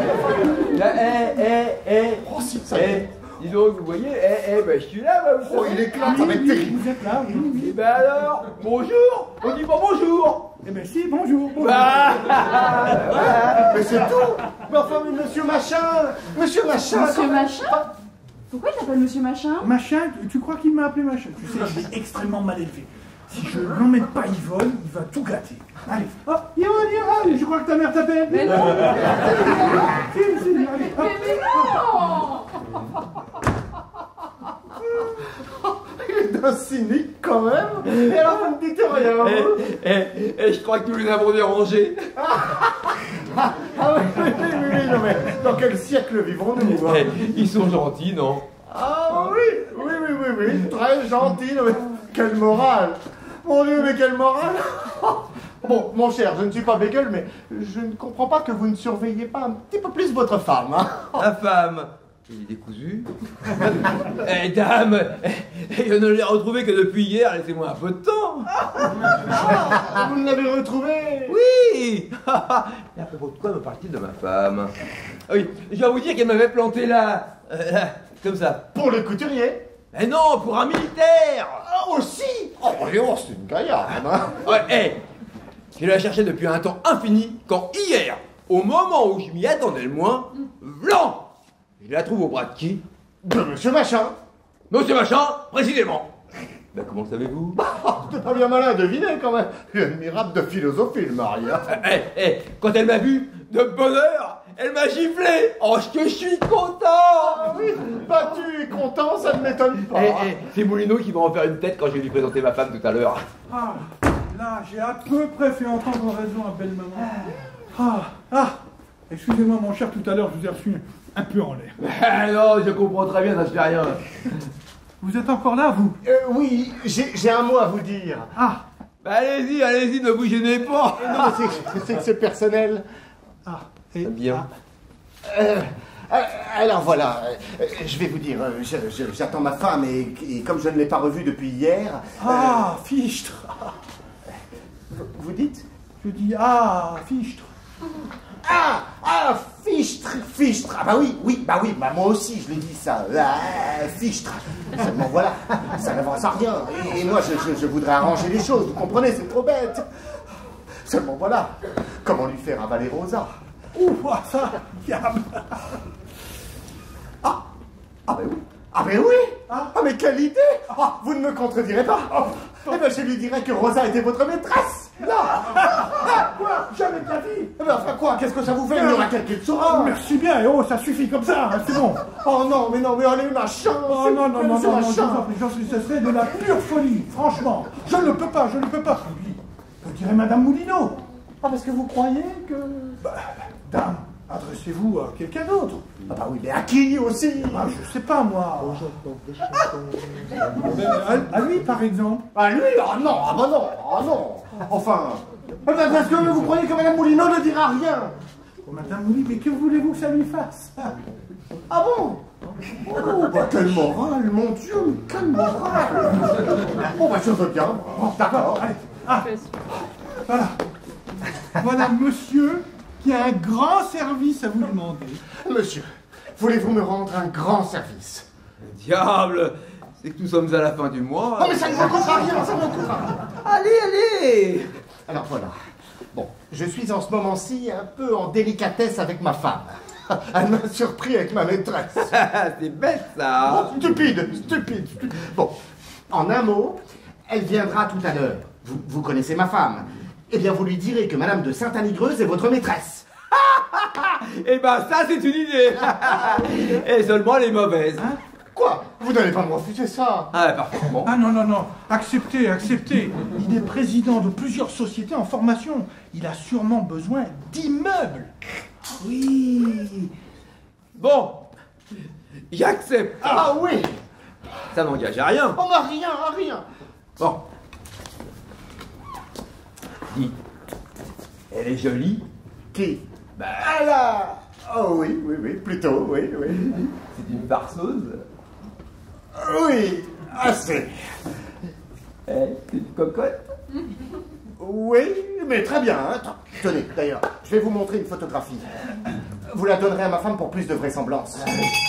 Oh, si, ça y est. Dis donc, vous voyez, ben je suis là, vous Oh, il éclate, ça va être terrible. Vous êtes là, oui. Et ben alors, bonjour. On dit pas bonjour. Eh ben si, bonjour. Bah, Mais c'est tout. Mais enfin, mais Monsieur Machin. Monsieur Machin. Monsieur Machin? Pourquoi il s'appelle Monsieur Machin? Machin, tu crois qu'il m'a appelé Machin? Tu sais, il est extrêmement mal élevé. Si je l'emmène pas Yvonne, il va tout gâter. Allez, oh, Yvonne, je crois que ta mère t'appelle. Mais non. Si, allez, hop. Mais non. Il est d'un cynique quand même. Et alors vous ne dites rien. je crois que nous les avons dérangés. Ah oui, non mais dans quel siècle vivons-nous hein? Ils sont gentils, non? Ah oui, très gentil. Non, mais quelle morale. Mon Dieu, mais quelle morale. Bon, mon cher, je ne suis pas Beckel, mais je ne comprends pas que vous ne surveillez pas un petit peu plus votre femme. Hein. La femme, il est décousu. Dame, je ne l'ai retrouvée que depuis hier, laissez-moi un peu de temps. Vous l'avez retrouvée? Oui. Et à propos de quoi me parle-t-il de ma femme? Oui, je dois vous dire qu'elle m'avait planté là, comme ça. Pour le couturier? Mais non, pour un militaire. Ah, aussi. Oh, c'est une gaillarde. Hein. Ouais, je la cherchais depuis un temps infini, quand hier, au moment où je m'y attendais le moins, blanc. Je la trouve au bras de qui? De Monsieur Machin. Monsieur Machin, précisément. Ben comment le savez-vous? T'es pas bien malin à deviner quand même. Admirable de philosophie, le Maria. Quand elle m'a vu, de bonheur, elle m'a giflé. Oh, que je suis content. Ah oui, bah tu es content, ça ne m'étonne pas. C'est Moulineau qui va en faire une tête quand je vais lui présenter ma femme tout à l'heure. Ah, là, j'ai à peu près fait entendre raison à belle maman. Excusez-moi, mon cher, tout à l'heure, je vous ai reçu un peu en l'air. Non, je comprends très bien, ça se fait rien. Vous êtes encore là, vous? Oui, j'ai un mot à vous dire. Ah, Bah, allez-y, ne vous gênez pas. Non, c'est que c'est personnel. et... Bien. Alors voilà, je vais vous dire, j'attends ma femme et comme je ne l'ai pas revue depuis hier... Fichtre. Vous dites? Je dis, fichtre. Fichtre. Ah bah oui, moi aussi je l'ai dit ça. Fichtre. Seulement voilà, ça n'avance à rien. Et moi je voudrais arranger les choses, vous comprenez, c'est trop bête. Seulement voilà, comment lui faire avaler Rosa? Ça, diable. Mais oui. Mais quelle idée. Vous ne me contredirez pas. Eh ben je lui dirai que Rosa était votre maîtresse. Là. Quoi? Jamais de la vie. Enfin quoi? Qu'est-ce que ça vous fait? Il y aura quelqu'un de saura. Merci bien, et ça suffit comme ça, c'est bon. Mais allez, ma chance. Non, ce serait de la pure folie, franchement. Je ne peux pas. Que dirait Madame Moulineau? Parce que vous croyez que... Dame, adressez-vous à quelqu'un d'autre. Bah oui, mais à qui aussi? Je sais pas, moi. À lui, par exemple. À lui? Non. Enfin... Parce que vous croyez que Madame Moulineau ne dira rien? Madame Moulineau, mais que voulez-vous que ça lui fasse? Ah bon? Quelle morale, mon Dieu, quelle morale. Je veux bien. D'accord. Allez. Voilà, monsieur qui a un grand service à vous demander. Monsieur, voulez-vous me rendre un grand service? Diable, c'est que nous sommes à la fin du mois. Oh, mais ça ne vous coûtera rien, ça ne vous coûtera rien. Allez, allez. Alors voilà. Bon, je suis en ce moment-ci un peu en délicatesse avec ma femme. Elle m'a surpris avec ma maîtresse. C'est bête, ça. Oh, stupide, stupide. Bon, en un mot, elle viendra tout à l'heure. Vous connaissez ma femme. Eh bien, vous lui direz que Madame de Sainte-Anigreuse est votre maîtresse. Eh ben, ça, c'est une idée. Et seulement, elle est mauvaise. Hein? Quoi? Vous n'allez pas me refuser ça? Ah, parfaitement. Ah non, non, non, acceptez, acceptez. Il est président de plusieurs sociétés en formation. Il a sûrement besoin d'immeubles. Oui. Bon, j'accepte. Ah oui. Ça n'engage à rien. On n'a rien, rien. Bon. Dis, elle est jolie. Qui? Bah, Ah là. Oh oui, oui, oui, plutôt, oui, oui. c'est une farceuse. Oui, assez. C'est une cocotte. Oui, mais très bien. Hein. Tenez, d'ailleurs, je vais vous montrer une photographie. Vous la donnerez à ma femme pour plus de vraisemblance.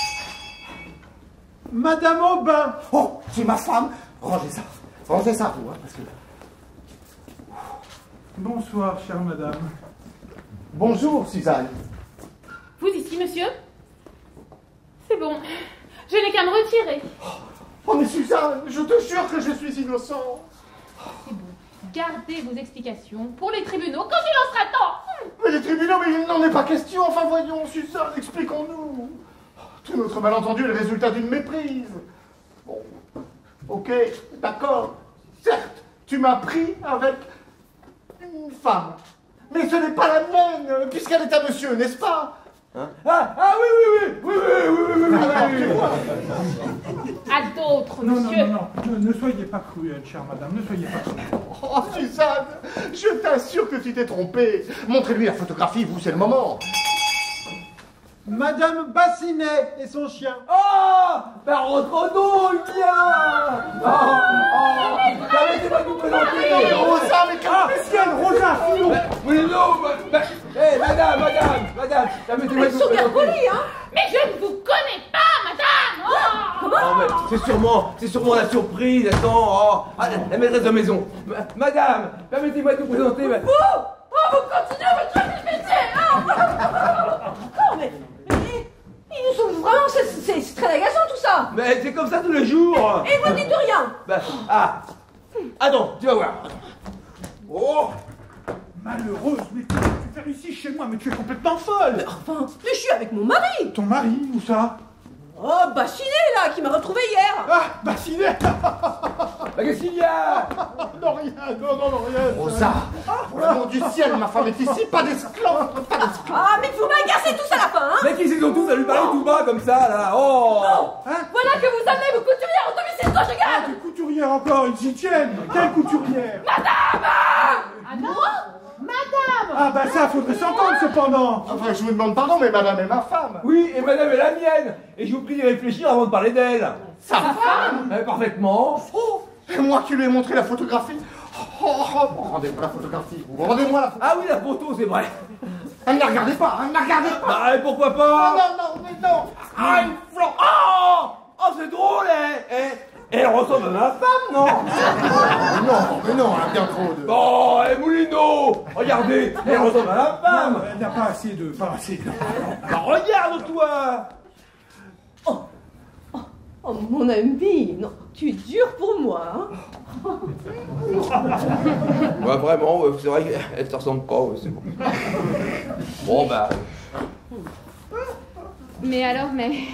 Madame Aubin. Oh, c'est ma femme. Rangez ça, vous, hein, parce que... Bonsoir, chère madame. Bonjour, Suzanne. Vous ici, monsieur? C'est bon. Je n'ai qu'à me retirer. Oh, mais Suzanne, je te jure que je suis innocent. C'est bon. Gardez vos explications pour les tribunaux quand il en sera temps. Mais les tribunaux, mais il n'en est pas question. Enfin, voyons, Suzanne, expliquons-nous. Tout notre malentendu est le résultat d'une méprise. Bon, ok, d'accord. Certes, tu m'as pris avec une femme. Mais ce n'est pas la mienne, puisqu'elle est à monsieur, n'est-ce pas? Hein? Ah oui. À d'autres, Non, monsieur. non, ne soyez pas cruelle, chère madame, ne soyez pas cruelle. Oh, Suzanne, je t'assure que tu t'es trompée. Montrez-lui la photographie, vous, c'est le moment. Madame Bassinet et son chien. Oh, bah rentre-nous, viens. Permettez-moi de vous présenter. Rosa, mais Spécial Rosa, filon. Oui, non, madame, permettez-moi de vous présenter. hein? Mais je ne vous connais pas, madame. Oh. Oh, mais c'est sûrement la surprise, attends. La maîtresse de maison. Madame, permettez-moi de vous présenter. Vous continuez votre activité, hein? Non, mais ils nous sont vraiment... C'est très agaçant, tout ça. Mais c'est comme ça tous les jours. Et vous ne dites rien. Attends, tu vas voir. Oh, Malheureuse, mais qu'est-ce que tu fais ici chez moi? Mais tu es complètement folle. Enfin, mais je suis avec mon mari. Ton mari, où ça? Oh, Bassinet, là, qui m'a retrouvé hier. Ah, Bassinet. qu'est-ce qu'il y a? Non, rien, non, rien. Rosa, pour l'amour du ciel, ma femme est ici, pas d'esclave, pas d'esclave. Ah, mais vous m'agacez tous à la fin, hein? Mais qui sont tous à lui parler tout bas comme ça, là? Oh, Voilà que vous amenez vos couturières au domicile conjugal. Des couturières encore, ils s'y tiennent. Quelle couturière? Ah non? Ah bah ça, faudrait s'entendre cependant. Enfin, je vous demande pardon, mais madame est ma femme. oui, et madame est la mienne. Et je vous prie d'y réfléchir avant de parler d'elle. Sa femme? Parfaitement. Oh, et moi qui lui ai montré la photographie. Rendez-moi la photographie. Rendez-moi la photographie. Ah oui, la photo, c'est vrai. Elle ne la regardait pas, elle ne la regardait pas. Bah, et pourquoi Oh pas? non, mais non. Ah, une fleur. Oh, c'est drôle, elle ressemble à ma femme, non? Mais non, elle a bien trop de... Bon, Moulineau, regardez, elle ressemble à la femme. Elle n'a pas assez de... Pas assez de... Bah, regarde-toi. Oh, mon ami, non, tu es dur pour moi, hein? Ouais, vraiment, c'est vrai qu'elle te ressemble pas, c'est bon. Bon, bah... Mais alors,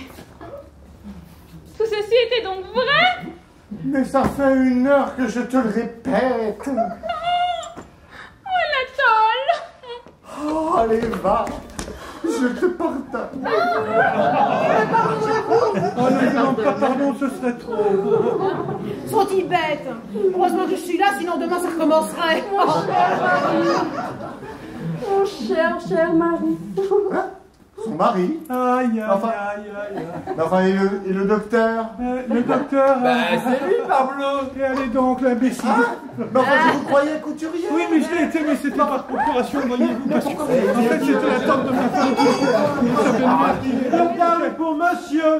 tout ceci était donc vrai? Mais ça fait 1 heure que je te le répète. Oh, Anatole! Oh, allez, va. Je te pardonne. Oh, ne demande pas pardon, ce serait trop. Sont-ils bêtes? Heureusement que je suis là, sinon demain ça recommencerait. Mon cher mari. Son mari. Aïe, aïe, Enfin- aïe, aïe. Mais enfin, et le docteur? Le docteur... Bah, c'est lui, Pablo. Et allez donc, l'imbécile. Mais enfin, je vous croyais couturier. Oui, mais je l'ai été, mais c'était par procuration, voyez-vous. Parce que, en fait, c'était la tante de ma femme qui s'appelle... Je parle pour monsieur.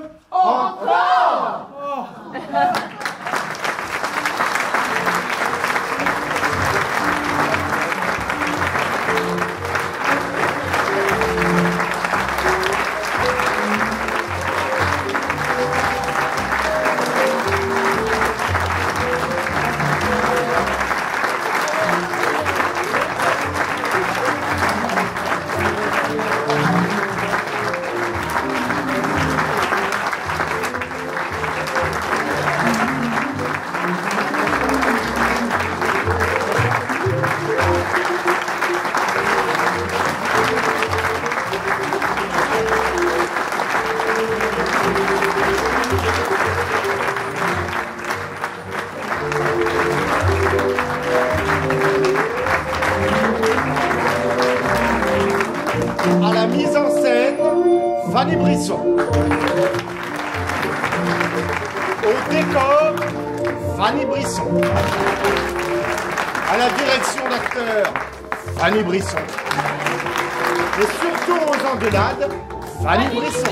À la mise en scène, Fanny Brisson. Au décor, Fanny Brisson. À la direction d'acteur, Fanny Brisson. Et surtout aux engueulades, Fanny Brisson.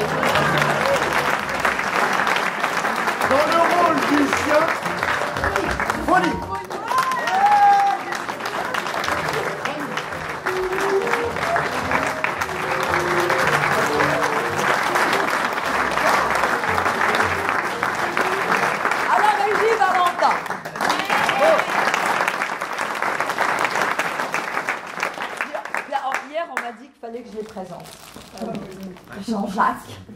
Dans le rôle du chien, Fanny. À la régie, Valentin. Hier, on m'a dit qu'il fallait que je les présente. Jean-Jacques.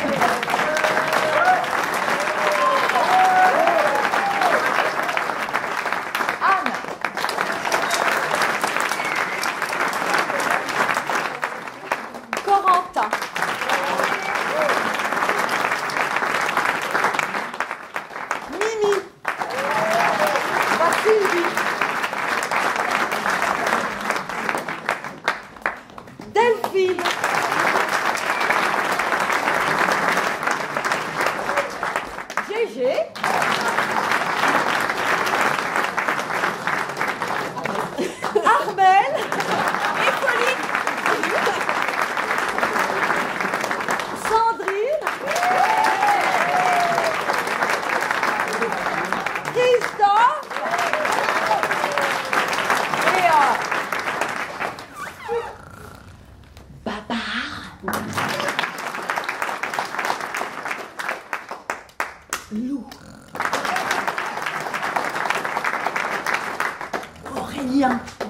Anne. Corentin. Mimi. Sylvie. Delphine. Gégé. Armel. Hippolyte. Sandrine. Christophe. Et Babar. Lou. Aurélien.